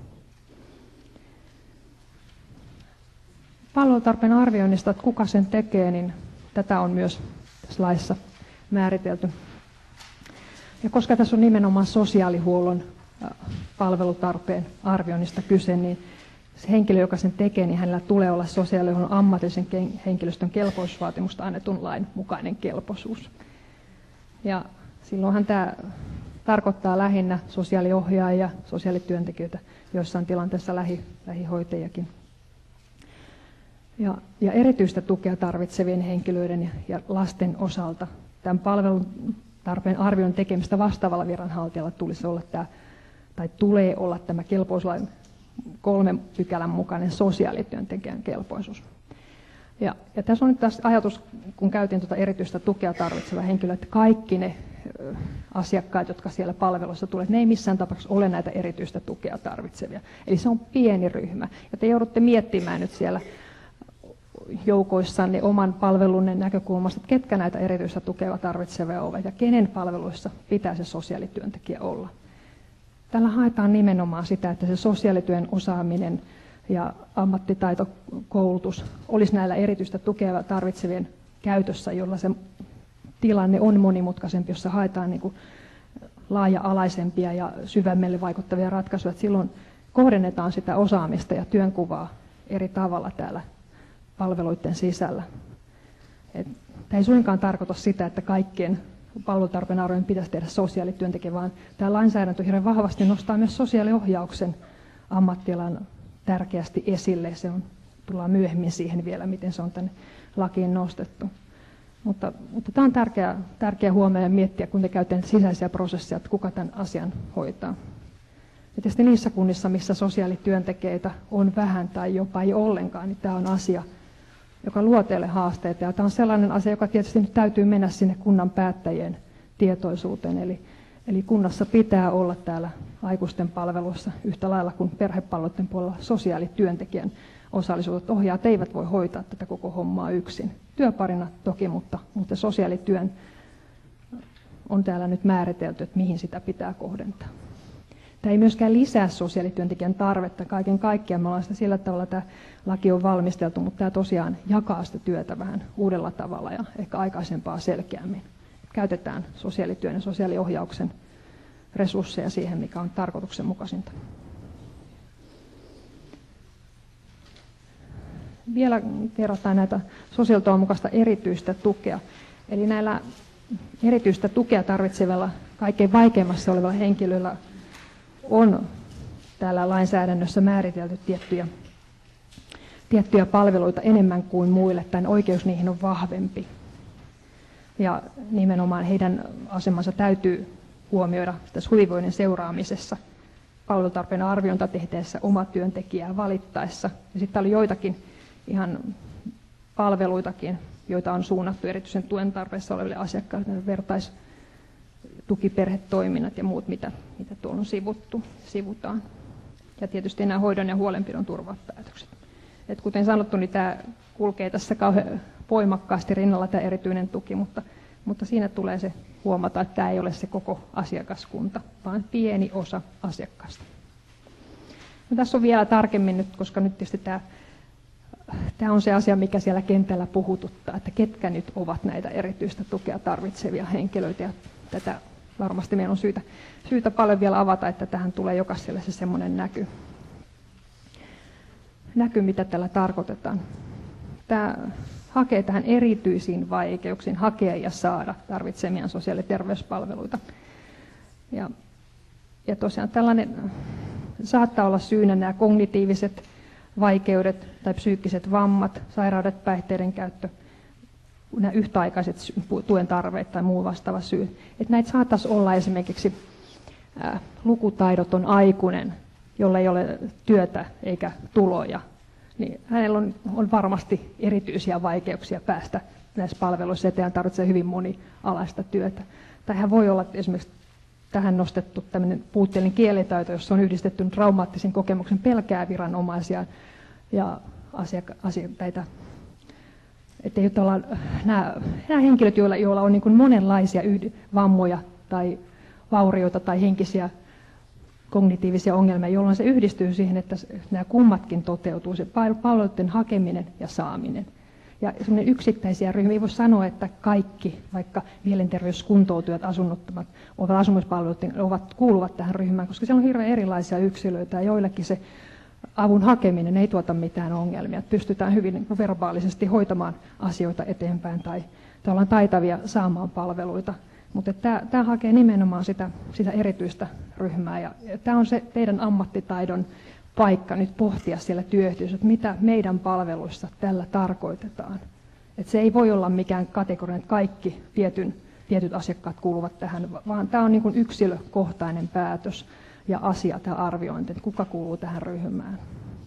Palvelutarpeen arvioinnista, että kuka sen tekee, niin tätä on myös tässä laissa määritelty. Ja koska tässä on nimenomaan sosiaalihuollon palvelutarpeen arvioinnista kyse, niin se henkilö, joka sen tekee, niin hänellä tulee olla sosiaalihuollon ammatillisen henkilöstön kelpoisuusvaatimusta annetun lain mukainen kelpoisuus. Ja silloinhan tämä tarkoittaa lähinnä sosiaaliohjaajia, sosiaalityöntekijöitä, joissain tilanteissa lähi, lähihoitajakin. Ja, ja erityistä tukea tarvitsevien henkilöiden ja, ja lasten osalta tämän palvelun tarpeen arvion tekemistä vastaavalla viranhaltijalla tulisi olla tämä, tai tulee olla tämä kelpoisuuslain kolmen pykälän mukainen sosiaalityöntekijän kelpoisuus. Ja, ja tässä on nyt tässä ajatus, kun käytiin tuota erityistä tukea tarvitseva henkilö, että kaikki ne ö, asiakkaat, jotka siellä palvelussa tulevat, ne ei missään tapauksessa ole näitä erityistä tukea tarvitsevia. Eli se on pieni ryhmä. Ja te joudutte miettimään nyt siellä joukoissanne oman palvelunne näkökulmasta, että ketkä näitä erityistä tukea tarvitsevia ovat ja kenen palveluissa pitää se sosiaalityöntekijä olla. Tällä haetaan nimenomaan sitä, että se sosiaalityön osaaminen ja ammattitaitokoulutus olisi näillä erityistä tukea tarvitsevien käytössä, jolla se tilanne on monimutkaisempi, jossa haetaan niin kuin laaja-alaisempia ja syvemmälle vaikuttavia ratkaisuja. Että silloin kohdennetaan sitä osaamista ja työnkuvaa eri tavalla täällä palveluiden sisällä. Tämä ei suinkaan tarkoita sitä, että kaikkien palvelutarpeen arvioinnin pitäisi tehdä sosiaalityöntekijä, vaan tämä lainsäädäntö hirveän vahvasti nostaa myös sosiaaliohjauksen ammattialan tärkeästi esille. Se on, tullaan myöhemmin siihen vielä, miten se on tänne lakiin nostettu. Mutta, mutta tämä on tärkeä, tärkeä huomioida ja miettiä, kun te käytte sisäisiä prosesseja, että kuka tämän asian hoitaa. Ja tietysti niissä kunnissa, missä sosiaalityöntekijöitä on vähän tai jopa ei ollenkaan, niin tämä on asia, joka luo teille haasteita. Ja tämä on sellainen asia, joka tietysti nyt täytyy mennä sinne kunnan päättäjien tietoisuuteen. Eli, eli kunnassa pitää olla täällä aikuisten palveluissa yhtä lailla kuin perhepalveluiden puolella sosiaalityöntekijän osallisuudet. Ohjaajat eivät voi hoitaa tätä koko hommaa yksin. Työparina toki, mutta, mutta sosiaalityön on täällä nyt määritelty, että mihin sitä pitää kohdentaa. Tämä ei myöskään lisää sosiaalityöntekijän tarvetta kaiken kaikkiaan. Me ollaan sitä sillä tavalla, tämä laki on valmisteltu, mutta tämä tosiaan jakaa sitä työtä vähän uudella tavalla ja ehkä aikaisempaa selkeämmin. Käytetään sosiaalityön ja sosiaaliohjauksen resursseja siihen, mikä on tarkoituksenmukaisinta. Vielä kerrotaan näitä sosiaalitoimen mukaista erityistä tukea. Eli näillä erityistä tukea tarvitsevilla, kaikkein vaikeimmassa olevilla henkilöillä on täällä lainsäädännössä määritelty tiettyjä, tiettyjä palveluita enemmän kuin muille. Tämän oikeus niihin on vahvempi. Ja nimenomaan heidän asemansa täytyy huomioida tässä hyvinvoinnin seuraamisessa, palvelutarpeen arviointa tehtäessä, oma työntekijää valittaessa. Ja sitten oli joitakin ihan palveluitakin, joita on suunnattu erityisen tuen tarpeessa oleville asiakkaille, vertaistukiperhetoiminnat ja muut, mitä, mitä tuolla on sivuttu, sivutaan. Ja tietysti nämä hoidon ja huolenpidon turvapäätökset. Et kuten sanottu, niin tämä kulkee tässä kauhean voimakkaasti rinnalla tämä erityinen tuki, mutta, mutta siinä tulee se huomata, että tämä ei ole se koko asiakaskunta, vaan pieni osa asiakkaasta. No, tässä on vielä tarkemmin nyt, koska nyt tietysti tämä Tämä on se asia, mikä siellä kentällä puhututtaa, että ketkä nyt ovat näitä erityistä tukea tarvitsevia henkilöitä. Ja tätä varmasti meidän on syytä, syytä paljon vielä avata, että tähän tulee jokaiselle se semmoinen näky, näky, mitä tällä tarkoitetaan. Tämä hakee tähän erityisiin vaikeuksiin hakea ja saada tarvitsemiaan sosiaali- ja terveyspalveluita. Ja, ja tosiaan tällainen saattaa olla syynä nämä kognitiiviset vaikeudet tai psyykkiset vammat, sairaudet, päihteiden käyttö, nämä yhtäaikaiset tuen tarveet tai muu vastaava syy. Että näitä saattaisi olla esimerkiksi ää, lukutaidoton aikuinen, jolla ei ole työtä eikä tuloja. Niin hänellä on, on varmasti erityisiä vaikeuksia päästä näissä palveluissa eteen, tarvitsee hyvin monialaista työtä. Tai hän voi olla esimerkiksi tähän nostettu tämmöinen puutteellinen kielitaito, jossa on yhdistetty traumaattisen kokemuksen pelkää viranomaisia ja asiakkaita. Että nämä, nämä henkilöt, joilla, joilla on niin kuin monenlaisia vammoja tai vaurioita tai henkisiä kognitiivisia ongelmia, jolloin se yhdistyy siihen, että nämä kummatkin toteutuu, se palveluiden hakeminen ja saaminen. Ja semmoinen yksittäisiä ryhmiä, ei voi sanoa, että kaikki, vaikka mielenterveyskuntoutujat, asunnottomat, ovat asumispalvelut, ovat, kuuluvat tähän ryhmään, koska siellä on hirveän erilaisia yksilöitä ja joillekin se avun hakeminen ei tuota mitään ongelmia. Pystytään hyvin verbaalisesti hoitamaan asioita eteenpäin tai, tai ollaan taitavia saamaan palveluita. Mutta tämä, tämä hakee nimenomaan sitä, sitä erityistä ryhmää ja, ja tämä on se teidän ammattitaidon paikka nyt pohtia siellä työyhteisössä, että mitä meidän palveluissa tällä tarkoitetaan. Että se ei voi olla mikään kategoria, että kaikki tietyn, tietyt asiakkaat kuuluvat tähän, vaan tämä on niin kuin yksilökohtainen päätös ja asia, tämä arviointi, että kuka kuuluu tähän ryhmään.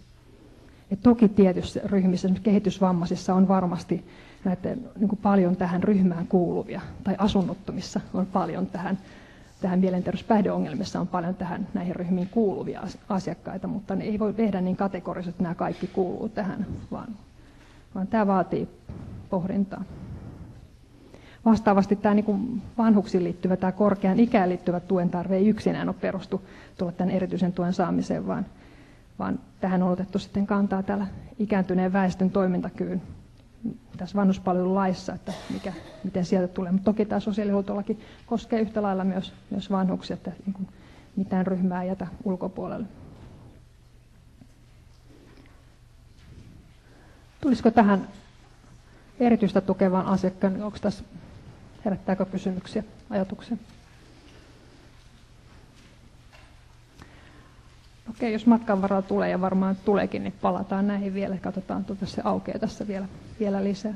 Et toki tietyissä ryhmissä, esimerkiksi kehitysvammaisissa, on varmasti näitä, niin kuin paljon tähän ryhmään kuuluvia, tai asunnottomissa on paljon tähän. Tähän mielenterveyspäihdeongelmissa on paljon tähän näihin ryhmiin kuuluvia asiakkaita, mutta ne ei voi tehdä niin kategorisesti, että nämä kaikki kuuluu tähän, vaan, vaan tämä vaatii pohdintaa. Vastaavasti tämä niin kuin vanhuksiin liittyvä, tämä korkean ikään liittyvä tuen tarve ei yksinään ole perustu tulla tämän erityisen tuen saamiseen, vaan, vaan tähän on otettu sitten kantaa täällä ikääntyneen väestön toimintakyvyn tässä vanhuspalvelulaissa, että mikä, miten sieltä tulee. Mutta toki tämä sosiaalihuoltolaki koskee yhtä lailla myös, myös vanhuksia, että niin kuin mitään ryhmää ei jätä ulkopuolelle. Tulisiko tähän erityistä tukevaan asiakkaan, onko tässä, herättääkö kysymyksiä, ajatuksia? Okei, jos matkan varrella tulee, ja varmaan tuleekin, niin palataan näihin vielä. Katsotaan, tuota se aukeaa tässä vielä, vielä lisää.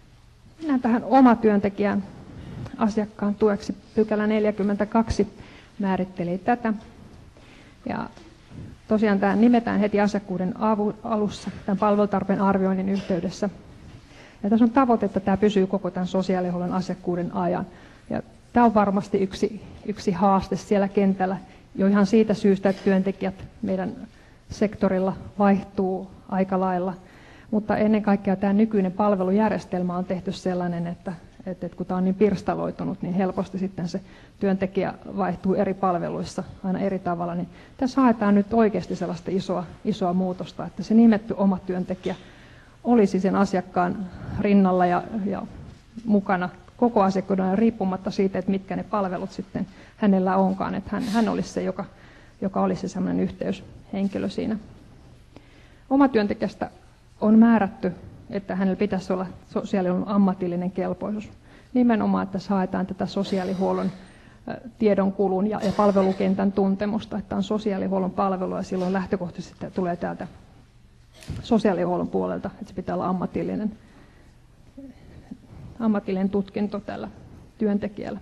Mennään tähän omatyöntekijän asiakkaan tueksi. Pykälä neljäkymmentäkaksi määrittelee tätä. Ja tosiaan tämä nimetään heti asiakkuuden alussa tämän palvelutarpeen arvioinnin yhteydessä. Ja tässä on tavoite, että tämä pysyy koko tämän sosiaalihuollon asiakkuuden ajan. Ja tämä on varmasti yksi, yksi haaste siellä kentällä, jo ihan siitä syystä, että työntekijät meidän sektorilla vaihtuu aika lailla. Mutta ennen kaikkea tämä nykyinen palvelujärjestelmä on tehty sellainen, että, että kun tämä on niin pirstaloitunut, niin helposti sitten se työntekijä vaihtuu eri palveluissa aina eri tavalla. Niin tässä haetaan nyt oikeasti sellaista isoa, isoa muutosta, että se nimetty oma työntekijä olisi sen asiakkaan rinnalla ja, ja mukana koko asiakkuuden riippumatta siitä, että mitkä ne palvelut sitten hänellä onkaan. Että hän, hän olisi se, joka, joka olisi sellainen yhteyshenkilö siinä. Omatyöntekijästä on määrätty, että hänellä pitäisi olla sosiaalihuollon ammatillinen kelpoisuus. Nimenomaan, että haetaan tätä sosiaalihuollon tiedonkulun ja, ja palvelukentän tuntemusta, että on sosiaalihuollon palvelu ja silloin lähtökohtaisesti tulee täältä sosiaalihuollon puolelta, että se pitää olla ammatillinen, ammatillinen tutkinto tällä työntekijällä.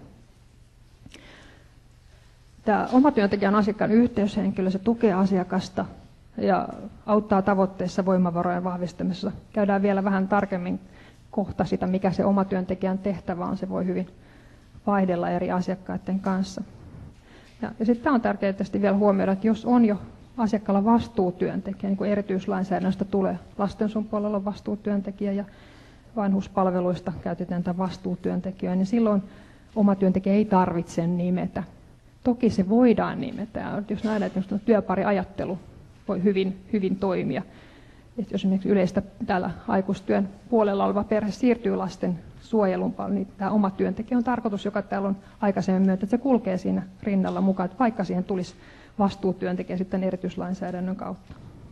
Tämä omatyöntekijä on asiakkaan yhteyshenkilö, se tukee asiakasta ja auttaa tavoitteissa voimavarojen vahvistamisessa. Käydään vielä vähän tarkemmin kohta sitä, mikä se omatyöntekijän tehtävä on. Se voi hyvin vaihdella eri asiakkaiden kanssa. Ja, ja sitten on tärkeää tietysti vielä huomioida, että jos on jo asiakkaalla vastuutyöntekijä, niin kuin erityislainsäädännöstä tulee, lastensuojelun puolella on vastuutyöntekijä ja vanhuspalveluista käytetään tätä vastuutyöntekijää, niin silloin omatyöntekijä ei tarvitse nimetä. Toki se voidaan nimetä, jos nähdään, että työpariajattelu voi hyvin, hyvin toimia. Et jos esimerkiksi yleistä täällä aikuistyön puolella oleva perhe siirtyy lasten suojelun paljon, niin tämä oma työntekijä on tarkoitus, joka täällä on aikaisemmin myötä, että se kulkee siinä rinnalla mukaan, että vaikka siihen tulisi vastuutyöntekijä sitten erityislainsäädännön kautta.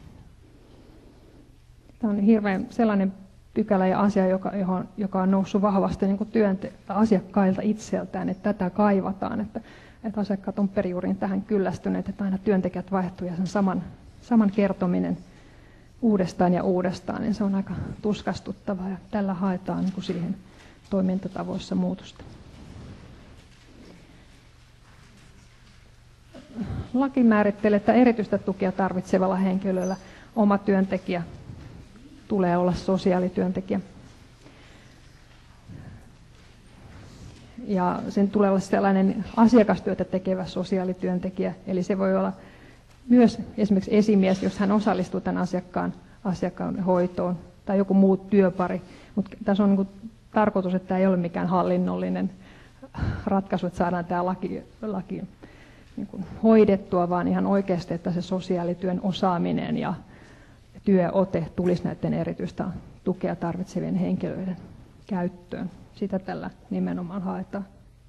Tämä on hirveän sellainen pykälä ja asia, joka, johon, joka on noussut vahvasti niin kuin työnte- asiakkailta itseltään, että tätä kaivataan, että, että asiakkaat on perijuuriin tähän kyllästyneet, että aina työntekijät vaihtuu ja sen saman, saman kertominen uudestaan ja uudestaan, niin se on aika tuskastuttavaa ja tällä haetaan niin kuin siihen toimintatavoissa muutosta. Laki määrittelee, että erityistä tukea tarvitsevalla henkilöllä oma työntekijä tulee olla sosiaalityöntekijä. Ja sen tulee olla sellainen asiakastyötä tekevä sosiaalityöntekijä, eli se voi olla myös esimerkiksi esimies, jos hän osallistuu tämän asiakkaan, asiakkaan hoitoon, tai joku muu työpari. Mutta tässä on niin kuin tarkoitus, että tämä ei ole mikään hallinnollinen ratkaisu, että saadaan tämä laki, laki niin kuin hoidettua, vaan ihan oikeasti, että se sosiaalityön osaaminen ja työote tulisi näiden erityistä tukea tarvitsevien henkilöiden käyttöön. Sitä tällä nimenomaan haetaan.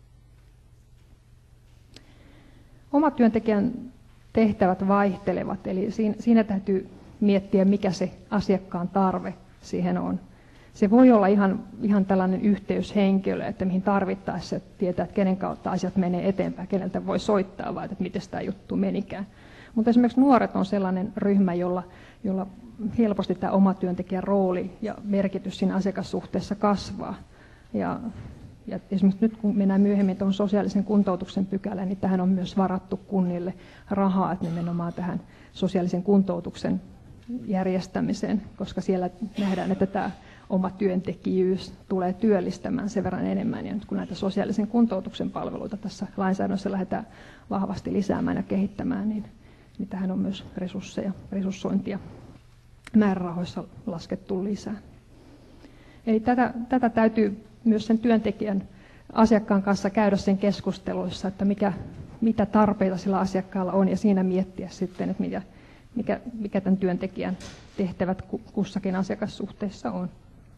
Omatyöntekijän tehtävät vaihtelevat, eli siinä, siinä täytyy miettiä, mikä se asiakkaan tarve siihen on. Se voi olla ihan, ihan tällainen yhteyshenkilö, että mihin tarvittaessa tietää, että kenen kautta asiat menee eteenpäin, keneltä voi soittaa, vai että miten tämä juttu menikään. Mutta esimerkiksi nuoret on sellainen ryhmä, jolla, jolla helposti tämä omatyöntekijän rooli ja merkitys siinä asiakassuhteessa kasvaa. Ja, ja esimerkiksi nyt kun mennään myöhemmin tuon sosiaalisen kuntoutuksen pykälään, niin tähän on myös varattu kunnille rahaa, että nimenomaan tähän sosiaalisen kuntoutuksen järjestämiseen, koska siellä nähdään, että tämä oma työntekijyys tulee työllistämään sen verran enemmän. Ja nyt kun näitä sosiaalisen kuntoutuksen palveluita tässä lainsäädännössä lähdetään vahvasti lisäämään ja kehittämään, niin, niin tähän on myös resursseja, resurssointia määrärahoissa laskettu lisää. Eli tätä, tätä täytyy myös sen työntekijän asiakkaan kanssa käydä sen keskusteluissa, että mikä, mitä tarpeita sillä asiakkaalla on, ja siinä miettiä sitten, että mikä, mikä, mikä tämän työntekijän tehtävät kussakin asiakassuhteessa on.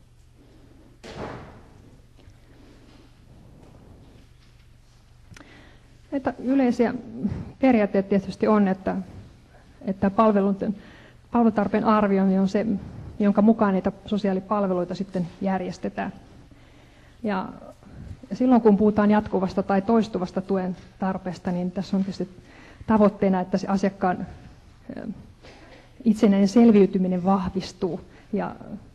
Näitä yleisiä periaatteet tietysti on, että, että palvelutarpeen arviointi on se, jonka mukaan niitä sosiaalipalveluita sitten järjestetään. Ja silloin kun puhutaan jatkuvasta tai toistuvasta tuen tarpeesta, niin tässä on tietysti tavoitteena, että se asiakkaan itsenäinen selviytyminen vahvistuu ja,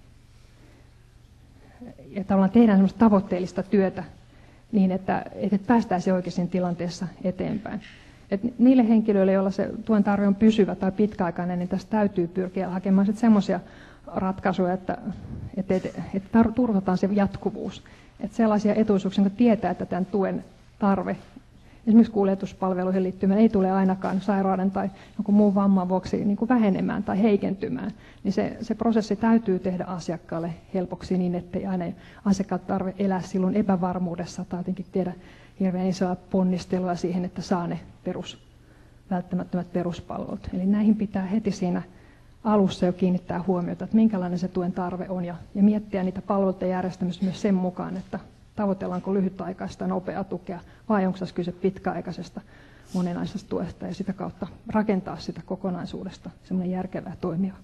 ja tavallaan tehdään semmoista tavoitteellista työtä niin, että, että päästäisiin oikeassa tilanteessa eteenpäin. että niille henkilöille, joilla se tuen tarve on pysyvä tai pitkäaikainen, niin tässä täytyy pyrkiä hakemaan semmoisia ratkaisuja, että, että, että, että turvataan se jatkuvuus. Että sellaisia etuisuuksia, jotka tietää, että tämän tuen tarve, esimerkiksi kuljetuspalveluihin liittyen, ei tule ainakaan sairauden tai jonkun muun vamman vuoksi niin kuin vähenemään tai heikentymään, niin se, se prosessi täytyy tehdä asiakkaalle helpoksi niin, ettei aina asiakkaat tarve elää silloin epävarmuudessa tai jotenkin tehdä hirveän isoa ponnistelua siihen, että saa ne perus, välttämättömät peruspalvelut. Eli näihin pitää heti siinä alussa jo kiinnittää huomiota, että minkälainen se tuen tarve on ja, ja miettiä niitä palveluiden järjestämistä myös sen mukaan, että tavoitellaanko lyhytaikaista nopeaa tukea vai onko tässä kyse pitkäaikaisesta monenaisesta tuesta ja sitä kautta rakentaa sitä kokonaisuudesta semmoinen järkevä ja toimiva.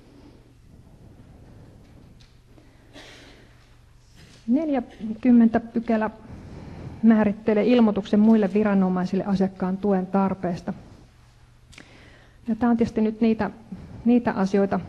neljäskymmenes pykälä määrittelee ilmoituksen muille viranomaisille asiakkaan tuen tarpeesta. Ja tämä on tietysti nyt niitä, niitä asioita,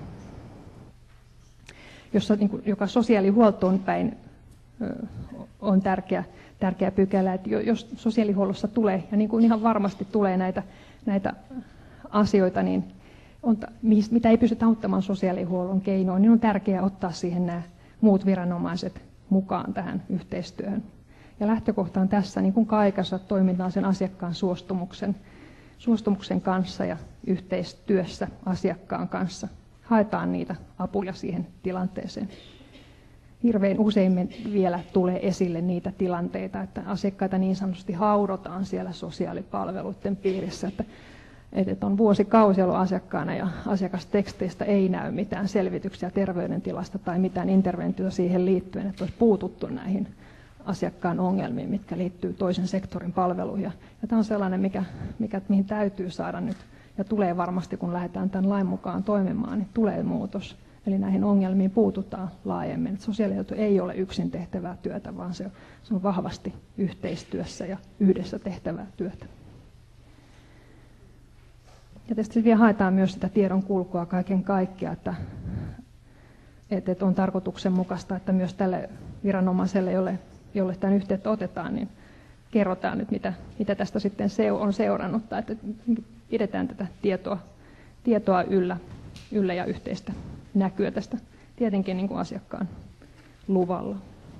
jossa, niin kuin, joka sosiaalihuoltoon päin on tärkeä, tärkeä pykälä, että jos sosiaalihuollossa tulee, ja niin kuin ihan varmasti tulee näitä, näitä asioita, niin on, mitä ei pystytä auttamaan sosiaalihuollon keinoin, niin on tärkeää ottaa siihen nämä muut viranomaiset mukaan tähän yhteistyöhön. Ja lähtökohta on tässä, niin kuin kaikessa, toimitaan sen asiakkaan suostumuksen, suostumuksen kanssa ja yhteistyössä asiakkaan kanssa. Haetaan niitä apuja siihen tilanteeseen. Hirveän usein vielä tulee esille niitä tilanteita, että asiakkaita niin sanotusti haudotaan siellä sosiaalipalveluiden piirissä, että, että on vuosikausia ollut asiakkaana ja asiakasteksteistä ei näy mitään selvityksiä terveydentilasta tai mitään interventiota siihen liittyen, että olisi puututtu näihin asiakkaan ongelmiin, mitkä liittyy toisen sektorin palveluihin. Ja tämä on sellainen, mikä, mikä, mihin täytyy saada nyt, ja tulee varmasti, kun lähdetään tämän lain mukaan toimimaan, niin tulee muutos. Eli näihin ongelmiin puututaan laajemmin. Sosiaalihuolto ei ole yksin tehtävää työtä, vaan se on vahvasti yhteistyössä ja yhdessä tehtävää työtä. Ja tietysti vielä haetaan myös sitä tiedon kulkua kaiken kaikkiaan, että, että on tarkoituksenmukaista, että myös tälle viranomaiselle, jolle, jolle tämän yhteyttä otetaan, niin kerrotaan nyt, mitä, mitä tästä sitten on seurannut, tai että pidetään tätä tietoa, tietoa yllä, yllä ja yhteistä näkyä tästä tietenkin niin kuin asiakkaan luvalla.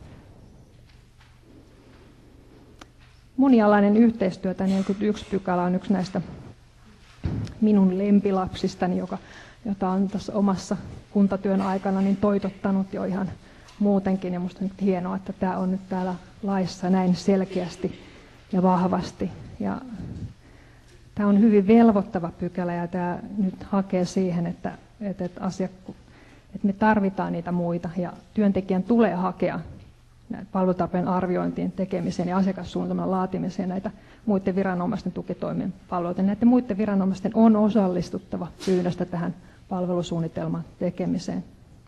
Monialainen yhteistyö, tämä neljäskymmenesensimmäinen pykälä on yksi näistä minun lempilapsistani, joka, jota on tässä omassa kuntatyön aikana niin toitottanut jo ihan muutenkin. Ja minusta on nyt hienoa, että tämä on nyt täällä laissa näin selkeästi ja vahvasti. Ja tämä on hyvin velvoittava pykälä ja tämä nyt hakee siihen, että Että, että, asiakku, että me tarvitaan niitä muita ja työntekijän tulee hakea palvelutarpeen arviointiin tekemiseen ja asiakassuunnitelman laatimiseen näitä muiden viranomaisten tukitoimien palveluita. Näiden muiden viranomaisten on osallistuttava pyynnöstä tähän palvelusuunnitelman tekemiseen.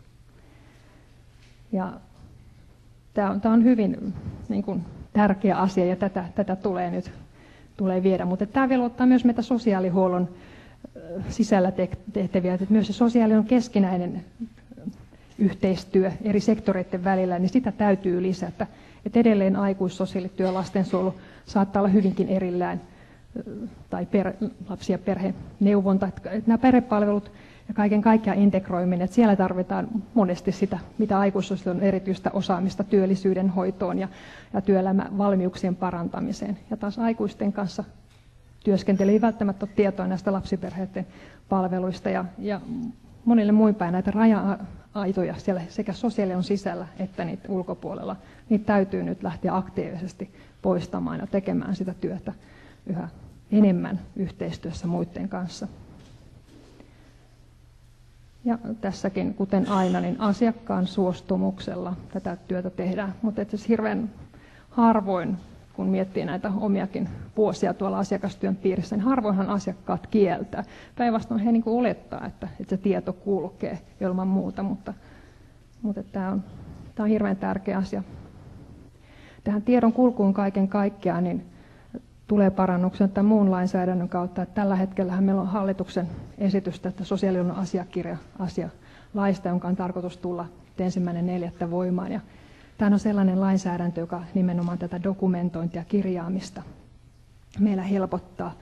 Ja tämä on, tämä on hyvin niin kuin, tärkeä asia ja tätä, tätä tulee nyt tulee viedä, mutta tämä velvoittaa myös meitä sosiaalihuollon sisällä tehtäviä, että myös se sosiaalinen keskinäinen yhteistyö eri sektoreiden välillä, niin sitä täytyy lisätä. Että edelleen aikuissosiaalityö ja lastensuojelu saattaa olla hyvinkin erillään, tai per, lapsi- ja perheneuvonta. Että nämä perhepalvelut ja kaiken kaikkiaan integroiminen, että siellä tarvitaan monesti sitä, mitä aikuissosiaalityön erityistä osaamista työllisyyden hoitoon ja, ja työelämän valmiuksien parantamiseen. Ja taas aikuisten kanssa työskentely ei välttämättä ole tietoa näistä lapsiperheiden palveluista ja, ja monille muin päin näitä raja-aitoja siellä sekä sosiaalion sisällä että niitä ulkopuolella, niitä täytyy nyt lähteä aktiivisesti poistamaan ja tekemään sitä työtä yhä enemmän yhteistyössä muiden kanssa. Ja tässäkin, kuten aina, niin asiakkaan suostumuksella tätä työtä tehdään, mutta itse asiassa hirveän harvoin, kun miettii näitä omiakin vuosia tuolla asiakastyön piirissä, niin harvoinhan asiakkaat kieltää. Päinvastoin he niin kuin olettaa, että, että se tieto kulkee ilman muuta, mutta, mutta tämä on, tämä on hirveän tärkeä asia. Tähän tiedon kulkuun kaiken kaikkiaan niin tulee parannuksen tämän muun lainsäädännön kautta. Että tällä hetkellä meillä on hallituksen esitystä, että sosiaalihuollon asiakirja asia laista, jonka on tarkoitus tulla ensimmäinen neljättä voimaan. Ja tämä on sellainen lainsäädäntö, joka nimenomaan tätä dokumentointia ja kirjaamista meillä helpottaa.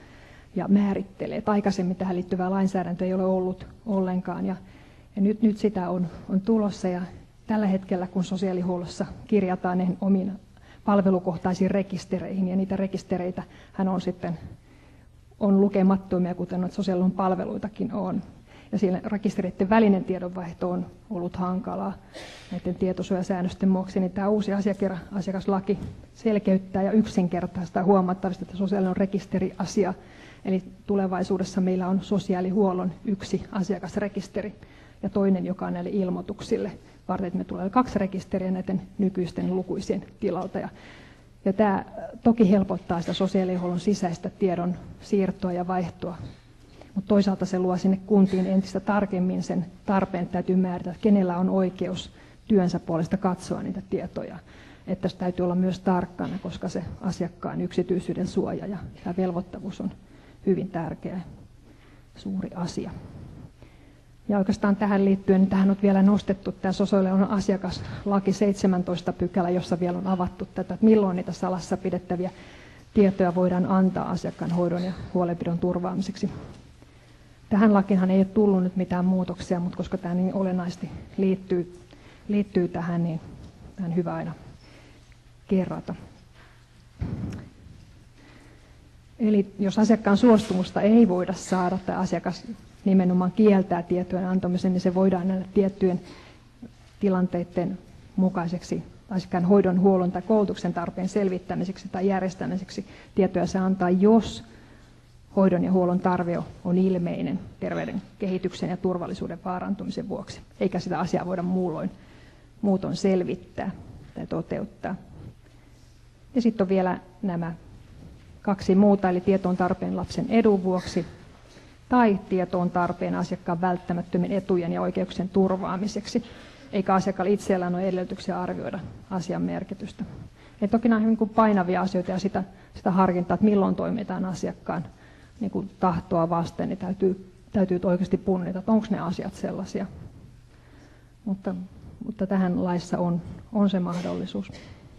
ja määrittelee. Et aikaisemmin tähän liittyvää lainsäädäntöä ei ole ollut ollenkaan ja, ja nyt, nyt sitä on, on tulossa ja tällä hetkellä kun sosiaalihuollossa kirjataan ne omiin palvelukohtaisiin rekistereihin ja niitä rekistereitä hän on sitten on lukemattomia, kuten noita sosiaalihuollon palveluitakin on. Ja siellä rekistereiden välinen tiedonvaihto on ollut hankalaa näiden tietosuojasäännösten vuoksi, niin tämä uusi asiakirja, asiakaslaki selkeyttää ja yksinkertaistaa huomattavasti että sosiaalinen rekisteriasia. Eli tulevaisuudessa meillä on sosiaalihuollon yksi asiakasrekisteri ja toinen, joka on näille ilmoituksille. Varten, että me tulee kaksi rekisteriä näiden nykyisten lukuisien tilalta. Ja, ja tämä toki helpottaa sitä sosiaalihuollon sisäistä tiedon siirtoa ja vaihtoa. Mutta toisaalta se luo sinne kuntiin entistä tarkemmin sen tarpeen, että täytyy määritellä, että kenellä on oikeus työnsä puolesta katsoa niitä tietoja. Että tässä täytyy olla myös tarkkana, koska se asiakkaan yksityisyyden suoja ja tämä velvoittavuus on hyvin tärkeä suuri asia. Ja oikeastaan tähän liittyen, niin tähän on vielä nostettu tämä sosiaalihuollon asiakaslaki seitsemäntoista pykälä, jossa vielä on avattu tätä, että milloin niitä salassa pidettäviä tietoja voidaan antaa asiakkaan hoidon ja huolenpidon turvaamiseksi. Tähän lakiinhan ei ole tullut nyt mitään muutoksia, mutta koska tämä niin olennaisesti liittyy, liittyy tähän, niin tämä on hyvä aina kerrata. Eli jos asiakkaan suostumusta ei voida saada tai asiakas nimenomaan kieltää tietojen antamisen, niin se voidaan näillä tiettyjen tilanteiden mukaiseksi asiakkaan hoidon, huollon tai koulutuksen tarpeen selvittämiseksi tai järjestämiseksi tietoja se antaa, jos hoidon ja huollon tarve on ilmeinen terveyden kehityksen ja turvallisuuden vaarantumisen vuoksi, eikä sitä asiaa voida muulloin, muutoin selvittää tai toteuttaa. Ja sitten on vielä nämä kaksi muuta, eli tieto on tarpeen lapsen edun vuoksi tai tieto on tarpeen asiakkaan välttämättömien etujen ja oikeuksien turvaamiseksi, eikä asiakkaalla itsellään ole edellytyksiä arvioida asian merkitystä. Ja toki nämä on hyvin painavia asioita ja sitä, sitä harkintaa, että milloin toimitaan asiakkaan niin kuin tahtoa vasten, niin täytyy, täytyy oikeasti punnita, että onko ne asiat sellaisia. Mutta, mutta tähän laissa on, on se mahdollisuus.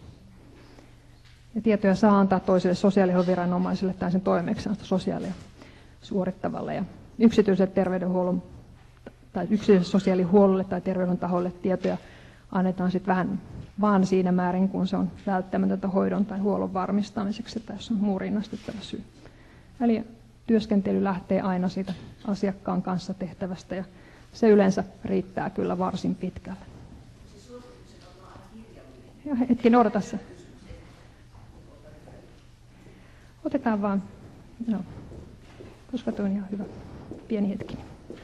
Ja tietoja saa antaa toiselle sosiaalihuollon viranomaiselle tai sen toimeksiannosta sosiaalia suorittavalle. Ja yksityiselle terveydenhuollon tai yksityiselle sosiaalihuollolle tai terveydenhuollon taholle tietoja annetaan sitten vähän vaan siinä määrin, kun se on välttämätöntä hoidon tai huollon varmistamiseksi, tai jos on muu rinnastettava syy. Eli työskentely lähtee aina siitä asiakkaan kanssa tehtävästä ja se yleensä riittää kyllä varsin pitkälle. Ja hetken odota se. Otetaan vaan, no, koska tuo on ihan hyvä. Pieni hetki.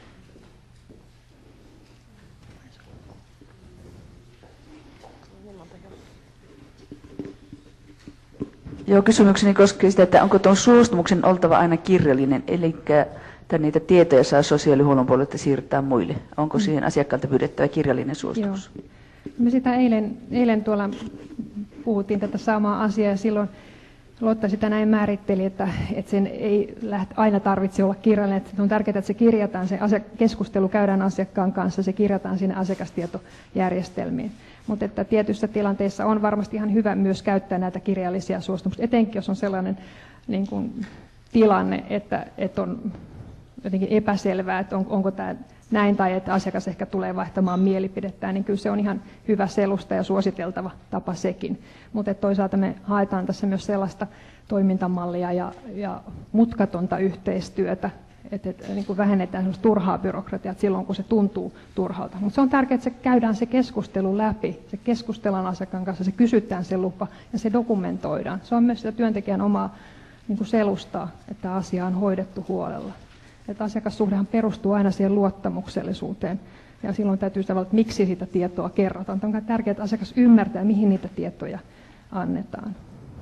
Joo, kysymykseni koskee sitä, että onko tuon suostumuksen oltava aina kirjallinen, eli että niitä tietoja saa sosiaalihuollon puolelta siirtää muille. Onko mm. siihen asiakkaalta pyydettävä kirjallinen suostumus? Joo. Me sitä eilen, eilen tuolla puhuttiin tätä samaa asiaa ja silloin Lotta sitä näin määritteli, että, että sen ei aina tarvitse olla kirjallinen. Että on tärkeää, että se kirjataan, se keskustelu käydään asiakkaan kanssa, se kirjataan sinne asiakastietojärjestelmiin. Mutta että tietyissä tilanteissa on varmasti ihan hyvä myös käyttää näitä kirjallisia suostumuksia, etenkin jos on sellainen niin kuin, tilanne, että, että on jotenkin epäselvää, että on, onko tämä näin tai että asiakas ehkä tulee vaihtamaan mielipidettään, niin kyllä se on ihan hyvä selusta ja suositeltava tapa sekin. Mutta toisaalta me haetaan tässä myös sellaista toimintamallia ja, ja mutkatonta yhteistyötä, että, että niin kuin vähennetään turhaa byrokratiaa silloin, kun se tuntuu turhalta. Mutta se on tärkeää, että se käydään se keskustelu läpi, se keskustellaan asiakkaan kanssa, se kysytään se lupa ja se dokumentoidaan. Se on myös sitä työntekijän omaa niin kuin selustaa, että asia on hoidettu huolella. Että asiakassuhdehan perustuu aina siihen luottamuksellisuuteen ja silloin täytyy tavallaan, että miksi sitä tietoa kerrotaan. On tärkeää, että asiakas ymmärtää, mihin niitä tietoja annetaan.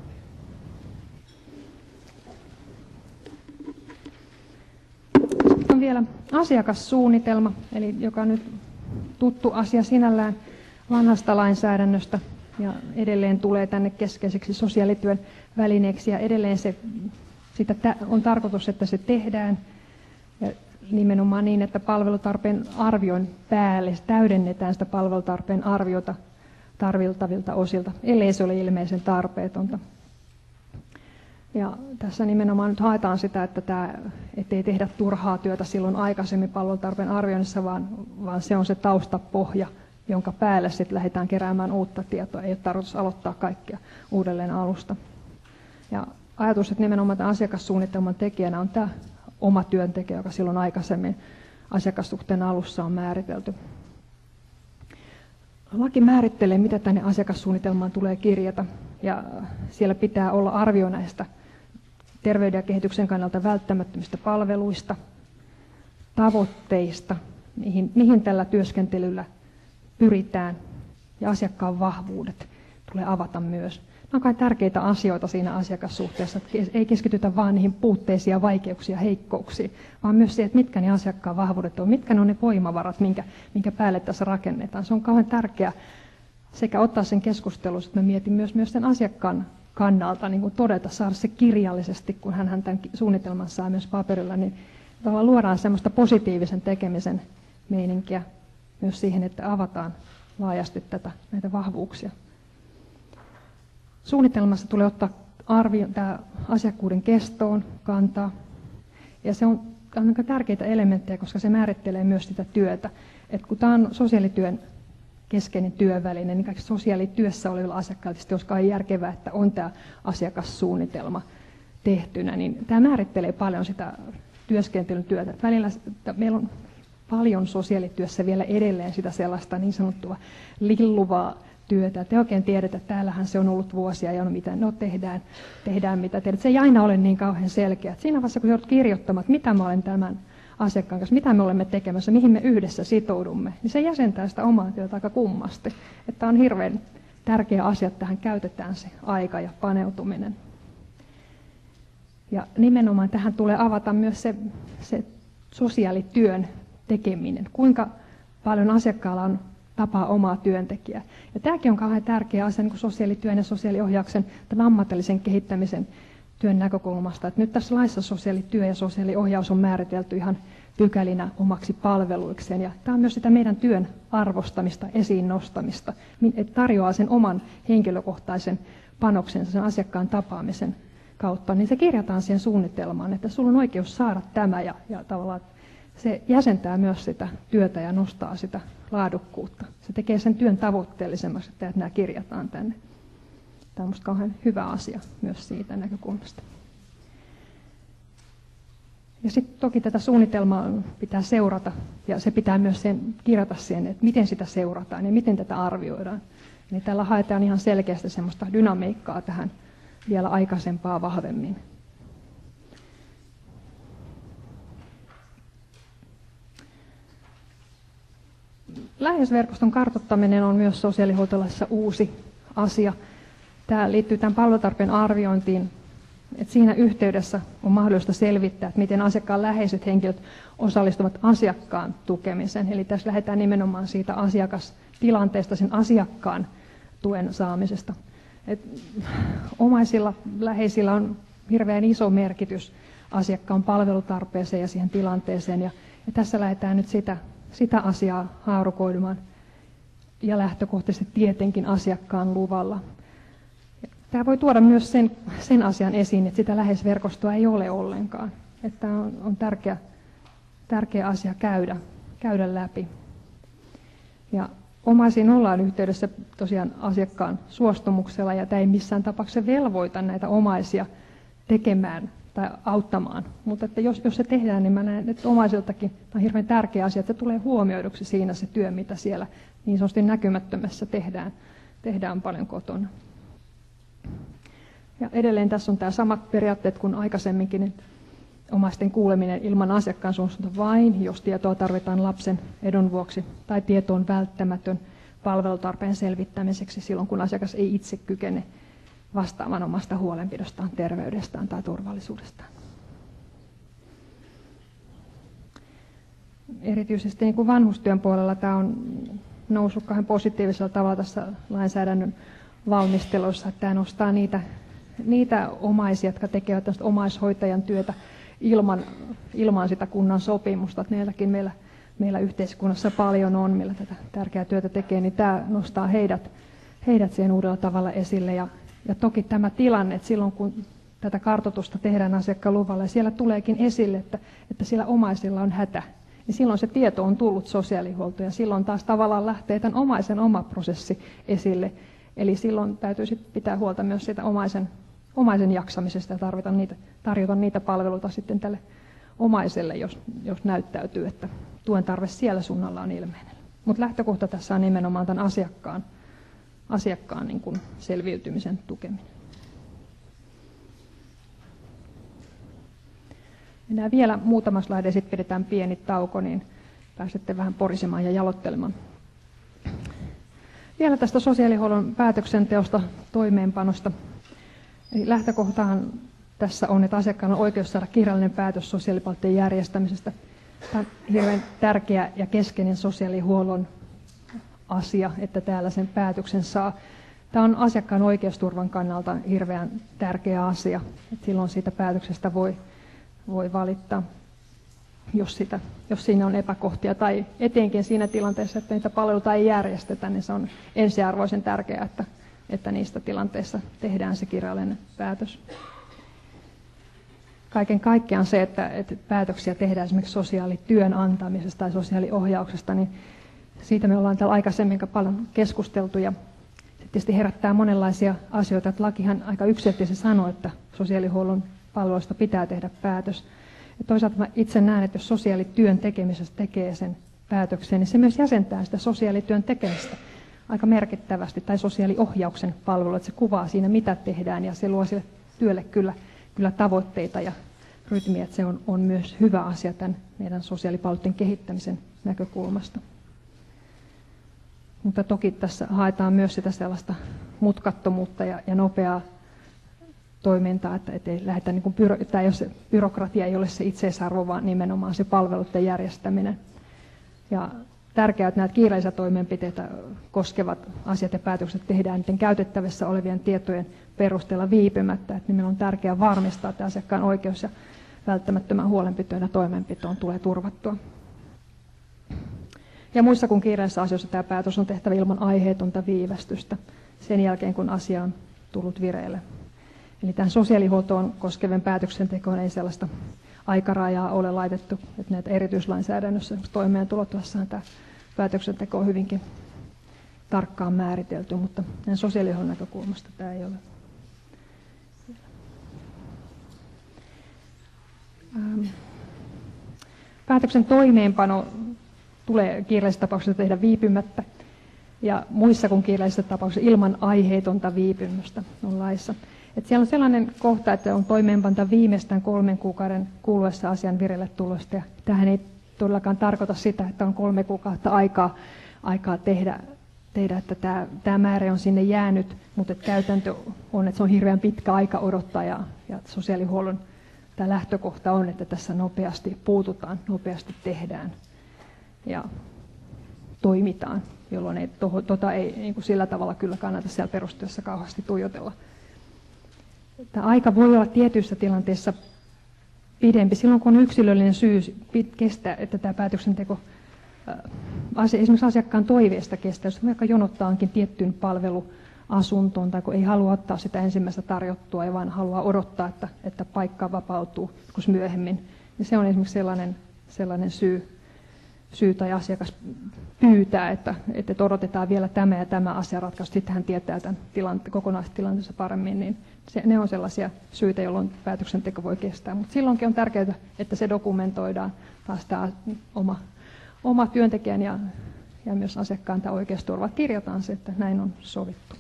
Sitten on vielä asiakassuunnitelma, eli joka on nyt tuttu asia sinällään vanhasta lainsäädännöstä ja edelleen tulee tänne keskeiseksi sosiaalityön välineeksi ja edelleen se, sitä on tarkoitus, että se tehdään. Ja nimenomaan niin, että palvelutarpeen arvion päälle täydennetään sitä palvelutarpeen arviota tarviltavilta osilta, ellei se ole ilmeisen tarpeetonta. Ja tässä nimenomaan nyt haetaan sitä, että tämä, ettei tehdä turhaa työtä silloin aikaisemmin palvelutarpeen arvioinnissa, vaan, vaan se on se taustapohja, jonka päälle sitten lähdetään keräämään uutta tietoa. Ei ole tarkoitus aloittaa kaikkea uudelleen alusta. Ja ajatus, että nimenomaan tämän asiakassuunnitelman tekijänä on tämä oma työntekijä, joka silloin aikaisemmin asiakassuhteen alussa on määritelty. Laki määrittelee, mitä tänne asiakassuunnitelmaan tulee kirjata, ja siellä pitää olla arvio näistä terveyden ja kehityksen kannalta välttämättömistä palveluista, tavoitteista, mihin, mihin tällä työskentelyllä pyritään, ja asiakkaan vahvuudet tulee avata myös. Nämä on kai tärkeitä asioita siinä asiakassuhteessa, että ei keskitytä vain niihin puutteisiin ja vaikeuksiin ja heikkouksiin, vaan myös siihen, että mitkä ne asiakkaan vahvuudet on, mitkä ne on ne voimavarat, minkä, minkä päälle tässä rakennetaan. Se on kauhean tärkeää sekä ottaa sen keskusteluun, että mä mietin myös, myös sen asiakkaan kannalta niin kuin todeta, saada se kirjallisesti, kun hän tämän suunnitelman saa myös paperilla, niin tavallaan luodaan semmoista positiivisen tekemisen meininkiä myös siihen, että avataan laajasti tätä, näitä vahvuuksia. Suunnitelmassa tulee ottaa arvio, tämä asiakkuuden kestoon kantaa, ja se on, on tärkeitä elementtejä, koska se määrittelee myös sitä työtä. Et kun tämä on sosiaalityön keskeinen työväline, niin kaikki sosiaalityössä olevilla asiakkailla, jos on järkevää, että on tämä asiakassuunnitelma tehtynä, niin tämä määrittelee paljon sitä työskentelyn työtä. Et välillä että meillä on paljon sosiaalityössä vielä edelleen sitä sellaista niin sanottua lilluvaa työtä. Te oikein tiedät, että täällähän se on ollut vuosia ja on mitä, no tehdään, tehdään mitä tehdään. Se ei aina ole niin kauhean selkeä. Et siinä vaiheessa, kun joudut kirjoittamaan, että mitä mä olen tämän asiakkaan kanssa, mitä me olemme tekemässä, mihin me yhdessä sitoudumme, niin se jäsentää sitä omaa työtä aika kummasti. Että on hirveän tärkeä asia, että tähän käytetään se aika ja paneutuminen. Ja nimenomaan tähän tulee avata myös se, se sosiaalityön tekeminen. Kuinka paljon asiakkaalla on tapaa omaa työntekijää. Ja tämäkin on kauhean tärkeä asia niin kuin sosiaalityön ja sosiaaliohjauksen tämän ammatillisen kehittämisen työn näkökulmasta. Että nyt tässä laissa sosiaalityö ja sosiaaliohjaus on määritelty ihan pykälinä omaksi palveluikseen. Ja tämä on myös sitä meidän työn arvostamista, esiin nostamista, että tarjoaa sen oman henkilökohtaisen panoksensa sen asiakkaan tapaamisen kautta. Niin se kirjataan siihen suunnitelmaan, että sulla on oikeus saada tämä ja, ja tavallaan se jäsentää myös sitä työtä ja nostaa sitä laadukkuutta. Se tekee sen työn tavoitteellisemmaksi, että nämä kirjataan tänne. Tämä on minusta kauhean hyvä asia myös siitä näkökulmasta. Ja sitten toki tätä suunnitelmaa pitää seurata, ja se pitää myös sen kirjata siihen, että miten sitä seurataan ja miten tätä arvioidaan. Eli tällä haetaan ihan selkeästi semmoista dynamiikkaa tähän vielä aikaisempaa vahvemmin. Läheisverkoston kartoittaminen on myös sosiaalihuoltolaissa uusi asia. Tämä liittyy tämän palvelutarpeen arviointiin, että siinä yhteydessä on mahdollista selvittää, että miten asiakkaan läheiset henkilöt osallistuvat asiakkaan tukemiseen. Eli tässä lähdetään nimenomaan siitä asiakastilanteesta, sen asiakkaan tuen saamisesta. Et omaisilla läheisillä on hirveän iso merkitys asiakkaan palvelutarpeeseen ja siihen tilanteeseen. Ja, ja tässä lähdetään nyt sitä, sitä asiaa haarukoidumaan ja lähtökohtaisesti tietenkin asiakkaan luvalla. Tämä voi tuoda myös sen, sen asian esiin, että sitä läheisverkostoa ei ole ollenkaan. Että tämä on, on tärkeä, tärkeä asia käydä, käydä läpi. Ja omaisiin ollaan yhteydessä tosiaan asiakkaan suostumuksella, ja tämä ei missään tapauksessa velvoita näitä omaisia tekemään tai auttamaan. Mutta että jos, jos se tehdään, niin mä näen, että omaisiltakin tämä on hirveän tärkeä asia, että tulee huomioiduksi siinä se työ, mitä siellä niin sanotusti näkymättömässä tehdään, tehdään paljon kotona. Ja edelleen tässä on tämä samat periaatteet kuin aikaisemminkin, että omaisten kuuleminen ilman asiakkaan suostumusta vain, jos tietoa tarvitaan lapsen edun vuoksi tai tieto on välttämätön palvelutarpeen selvittämiseksi silloin, kun asiakas ei itse kykene vastaamaan omasta huolenpidostaan, terveydestään tai turvallisuudestaan. Erityisesti niin kuin vanhustyön puolella tämä on noussut kahden positiivisella tavalla tässä lainsäädännön valmistelussa, että tämä nostaa niitä, niitä omaisia, jotka tekevät omaishoitajan työtä ilman, ilman sitä kunnan sopimusta. Että näilläkin meillä, meillä yhteiskunnassa paljon on, millä tätä tärkeää työtä tekee, niin tämä nostaa heidät, heidät siihen uudella tavalla esille. Ja, ja toki tämä tilanne, että silloin kun tätä kartoitusta tehdään asiakkaan luvalla ja siellä tuleekin esille, että, että siellä omaisilla on hätä. Ja silloin se tieto on tullut sosiaalihuoltoon ja silloin taas tavallaan lähtee tämän omaisen oma prosessi esille. Eli silloin täytyy sit pitää huolta myös siitä omaisen, omaisen jaksamisesta ja tarvita niitä, tarjota niitä palveluita sitten tälle omaiselle, jos, jos näyttäytyy, että tuen tarve siellä suunnalla on ilmeinen. Mutta lähtökohta tässä on nimenomaan tämän asiakkaan, asiakkaan niin kuin selviytymisen tukeminen. Enää vielä muutama slide, sitten pidetään pieni tauko, niin pääsette vähän porisemaan ja jalottelemaan. Vielä tästä sosiaalihuollon päätöksenteosta, toimeenpanosta. Eli lähtökohtahan tässä on, että asiakkaalla on oikeus saada kirjallinen päätös sosiaalipalveluiden järjestämisestä. Tämä on hirveän tärkeä ja keskeinen sosiaalihuollon asia, että täällä sen päätöksen saa. Tämä on asiakkaan oikeusturvan kannalta hirveän tärkeä asia, että silloin siitä päätöksestä voi, voi valittaa, jos, sitä, jos siinä on epäkohtia, tai etenkin siinä tilanteessa, että niitä palveluita ei järjestetä, niin se on ensiarvoisen tärkeää, että, että niistä tilanteissa tehdään se kirjallinen päätös. Kaiken kaikkiaan se, että, että päätöksiä tehdään esimerkiksi sosiaalityön antamisesta tai sosiaaliohjauksesta, niin siitä me ollaan täällä aikaisemmin paljon keskusteltu ja se tietysti herättää monenlaisia asioita, että lakihan aika yksiselitteisesti sanoo, että sosiaalihuollon palveluista pitää tehdä päätös. Ja toisaalta mä itse näen, että jos sosiaalityön tekemisestä tekee sen päätöksen, niin se myös jäsentää sitä sosiaalityön tekemistä aika merkittävästi, tai sosiaaliohjauksen palvelu, että se kuvaa siinä, mitä tehdään, ja se luo sille työlle kyllä, kyllä tavoitteita ja rytmiä, että se on, on myös hyvä asia tämän meidän sosiaalipalveluiden kehittämisen näkökulmasta. Mutta toki tässä haetaan myös sitä sellaista mutkattomuutta ja, ja nopeaa toimintaa, että ei lähdetä, niin kuin byro, tai jos se byrokratia ei ole se itseisarvo, vaan nimenomaan se palveluiden järjestäminen. Ja tärkeää, että näitä kiireellisiä toimenpiteitä koskevat asiat ja päätökset tehdään niiden käytettävissä olevien tietojen perusteella viipymättä. Että nimenomaan on tärkeää varmistaa, että asiakkaan oikeus ja välttämättömän huolenpitoon ja toimenpitoon tulee turvattua. Ja muissa kuin kiireellisissä asioissa tämä päätös on tehtävä ilman aiheetonta viivästystä sen jälkeen, kun asia on tullut vireille. Eli tämän sosiaalihuoltoon koskevien päätöksentekoon ei sellaista aikarajaa ole laitettu, että näitä erityislainsäädännössä toimeentulotuessahan tämä päätöksenteko on hyvinkin tarkkaan määritelty, mutta sosiaalihuollon näkökulmasta tämä ei ole. Päätöksen toimeenpano tulee kiireellisessä tapauksessa tehdä viipymättä ja muissa kuin kiireellisissä tapauksissa ilman aiheetonta viipymystä on laissa. Et siellä on sellainen kohta, että on toimeenpanta viimeistään kolmen kuukauden kuluessa asian vireille tulosta. Ja tämähän ei todellakaan tarkoita sitä, että on kolme kuukautta aikaa, aikaa tehdä, tehdä, että tämä, tämä määrä on sinne jäänyt, mutta että käytäntö on, että se on hirveän pitkä aika odottaa ja, ja sosiaalihuollon tämä lähtökohta on, että tässä nopeasti puututaan, nopeasti tehdään ja toimitaan, jolloin ei, toho, tota ei niin kuin sillä tavalla kyllä kannata siellä perustyössä kauheasti tuijotella. Tämä aika voi olla tietyissä tilanteissa pidempi. Silloin kun on yksilöllinen syy kestää, että tämä päätöksenteko esimerkiksi asiakkaan toiveesta kestää, jos vaikka jonottaankin tiettyyn palveluasuntoon tai kun ei halua ottaa sitä ensimmäistä tarjottua ja vaan haluaa odottaa, että, että paikka vapautuu myöhemmin, niin se on esimerkiksi sellainen, sellainen syy, syy tai asiakas pyytää, että, että odotetaan vielä tämä ja tämä asia ratkaisu, sitten hän tietää tämän tilante- kokonaistilanteensa paremmin, niin se, ne on sellaisia syitä, jolloin päätöksenteko voi kestää. Mutta silloinkin on tärkeää, että se dokumentoidaan taas tämä oma, oma työntekijän ja, ja myös asiakkaan tämä oikeusturva. Kirjataan se, että näin on sovittu.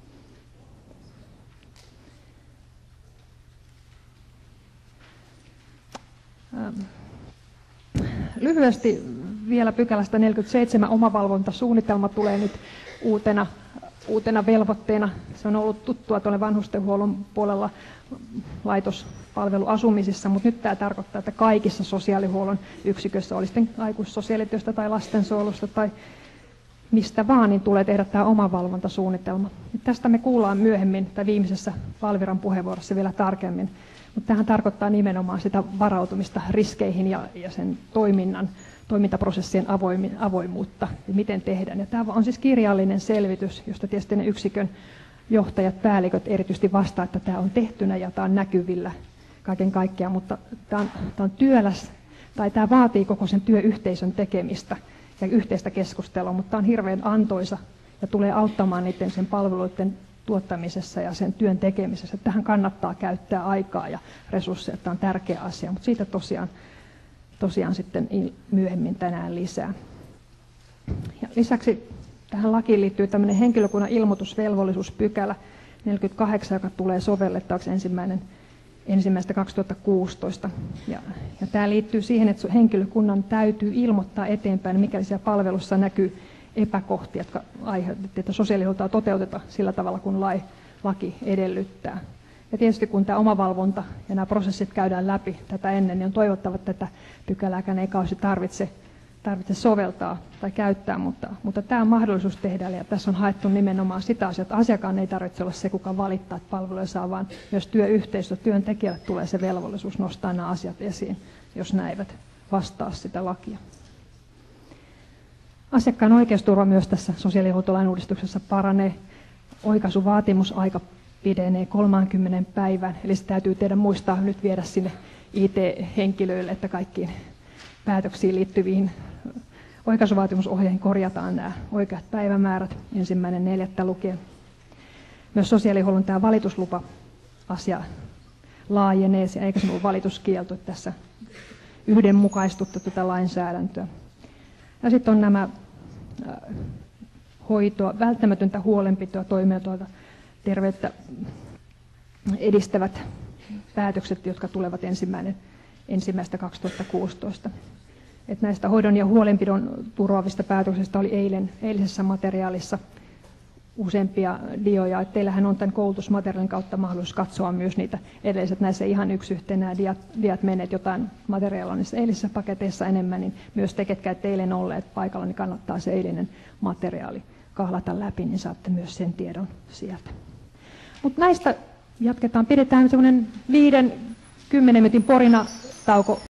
Ähm. Lyhyesti vielä pykälästä neljäkymmentäseitsemän omavalvontasuunnitelma tulee nyt uutena, uutena velvoitteena. Se on ollut tuttua tuolle vanhustenhuollon puolella laitospalveluasumisissa, mutta nyt tämä tarkoittaa, että kaikissa sosiaalihuollon yksiköissä, oli sitten aikuissosiaalityöstä tai lastensuojelusta tai mistä vaan, niin tulee tehdä tämä omavalvontasuunnitelma. Tästä me kuullaan myöhemmin tai viimeisessä Valviran puheenvuorossa vielä tarkemmin. Mutta tämähän tarkoittaa nimenomaan sitä varautumista riskeihin ja, ja sen toiminnan, toimintaprosessien avoimuutta ja miten tehdään. Ja tämä on siis kirjallinen selvitys, josta tietysti ne yksikön johtajat, päälliköt erityisesti vastaa, että tämä on tehtynä ja tämä on näkyvillä kaiken kaikkiaan, mutta tämä on, tämä on työläs, tai tämä vaatii koko sen työyhteisön tekemistä ja yhteistä keskustelua, mutta tämä on hirveän antoisa ja tulee auttamaan niiden sen palveluiden tuottamisessa ja sen työn tekemisessä. Tähän kannattaa käyttää aikaa ja resursseja, tämä on tärkeä asia, mutta siitä tosiaan, tosiaan sitten myöhemmin tänään lisää. Ja lisäksi tähän lakiin liittyy tämmöinen henkilökunnan ilmoitusvelvollisuuspykälä neljäkymmentäkahdeksan, joka tulee sovellettavaksi ensimmäinen ensimmäistä kaksituhattakuusitoista. Ja, ja tämä liittyy siihen, että henkilökunnan täytyy ilmoittaa eteenpäin, mikäli siellä palvelussa näkyy epäkohtia, jotka aiheuttavat, että sosiaalihuoltoa toteutetaan sillä tavalla, kun lai, laki edellyttää. Ja tietysti kun tämä omavalvonta ja nämä prosessit käydään läpi tätä ennen, niin on toivottava, että tätä pykälääkään ei kauheasti tarvitse, tarvitse soveltaa tai käyttää, mutta, mutta tämä on mahdollisuus tehdä. Ja tässä on haettu nimenomaan sitä asiaa, että asiakkaan ei tarvitse olla se, kuka valittaa, että palveluja saa, vaan myös työyhteisö, työntekijälle tulee se velvollisuus nostaa nämä asiat esiin, jos nämä eivät vastaa sitä lakia. Asiakkaan oikeusturva myös tässä sosiaalihuoltolain uudistuksessa paranee. Oikaisuvaatimusaika pidenee kolmeenkymmeneen päivään, eli se täytyy tehdä muistaa nyt viedä sinne I T-henkilöille, että kaikkiin päätöksiin liittyviin oikaisuvaatimusohjeihin korjataan nämä oikeat päivämäärät ensimmäinen neljättä lukien. Myös sosiaalihuollon tämä valituslupa-asia laajenee, eikä se ole valituskielto tässä yhdenmukaistuttu tätä lainsäädäntöä. Ja sitten on nämä hoitoa, välttämätöntä huolenpitoa, toimeentuloa, terveyttä edistävät päätökset, jotka tulevat ensimmäinen ensimmäistä kaksituhattakuusitoista. Et näistä hoidon ja huolenpidon turvaavista päätöksistä oli eilen, eilisessä materiaalissa useampia dioja. Et teillähän on tämän koulutusmateriaalin kautta mahdollisuus katsoa myös niitä edelliset näissä ihan yksi yhteen nämä diat, diat menet jotain materiaalia niissä eilisissä paketeissa enemmän, niin myös te, ketkä ette eilen olleet paikalla, niin kannattaa se eilinen materiaali kahlata läpi, niin saatte myös sen tiedon sieltä. Mutta näistä jatketaan, pidetään semmoinen viiden, kymmenen minuutin porina tauko.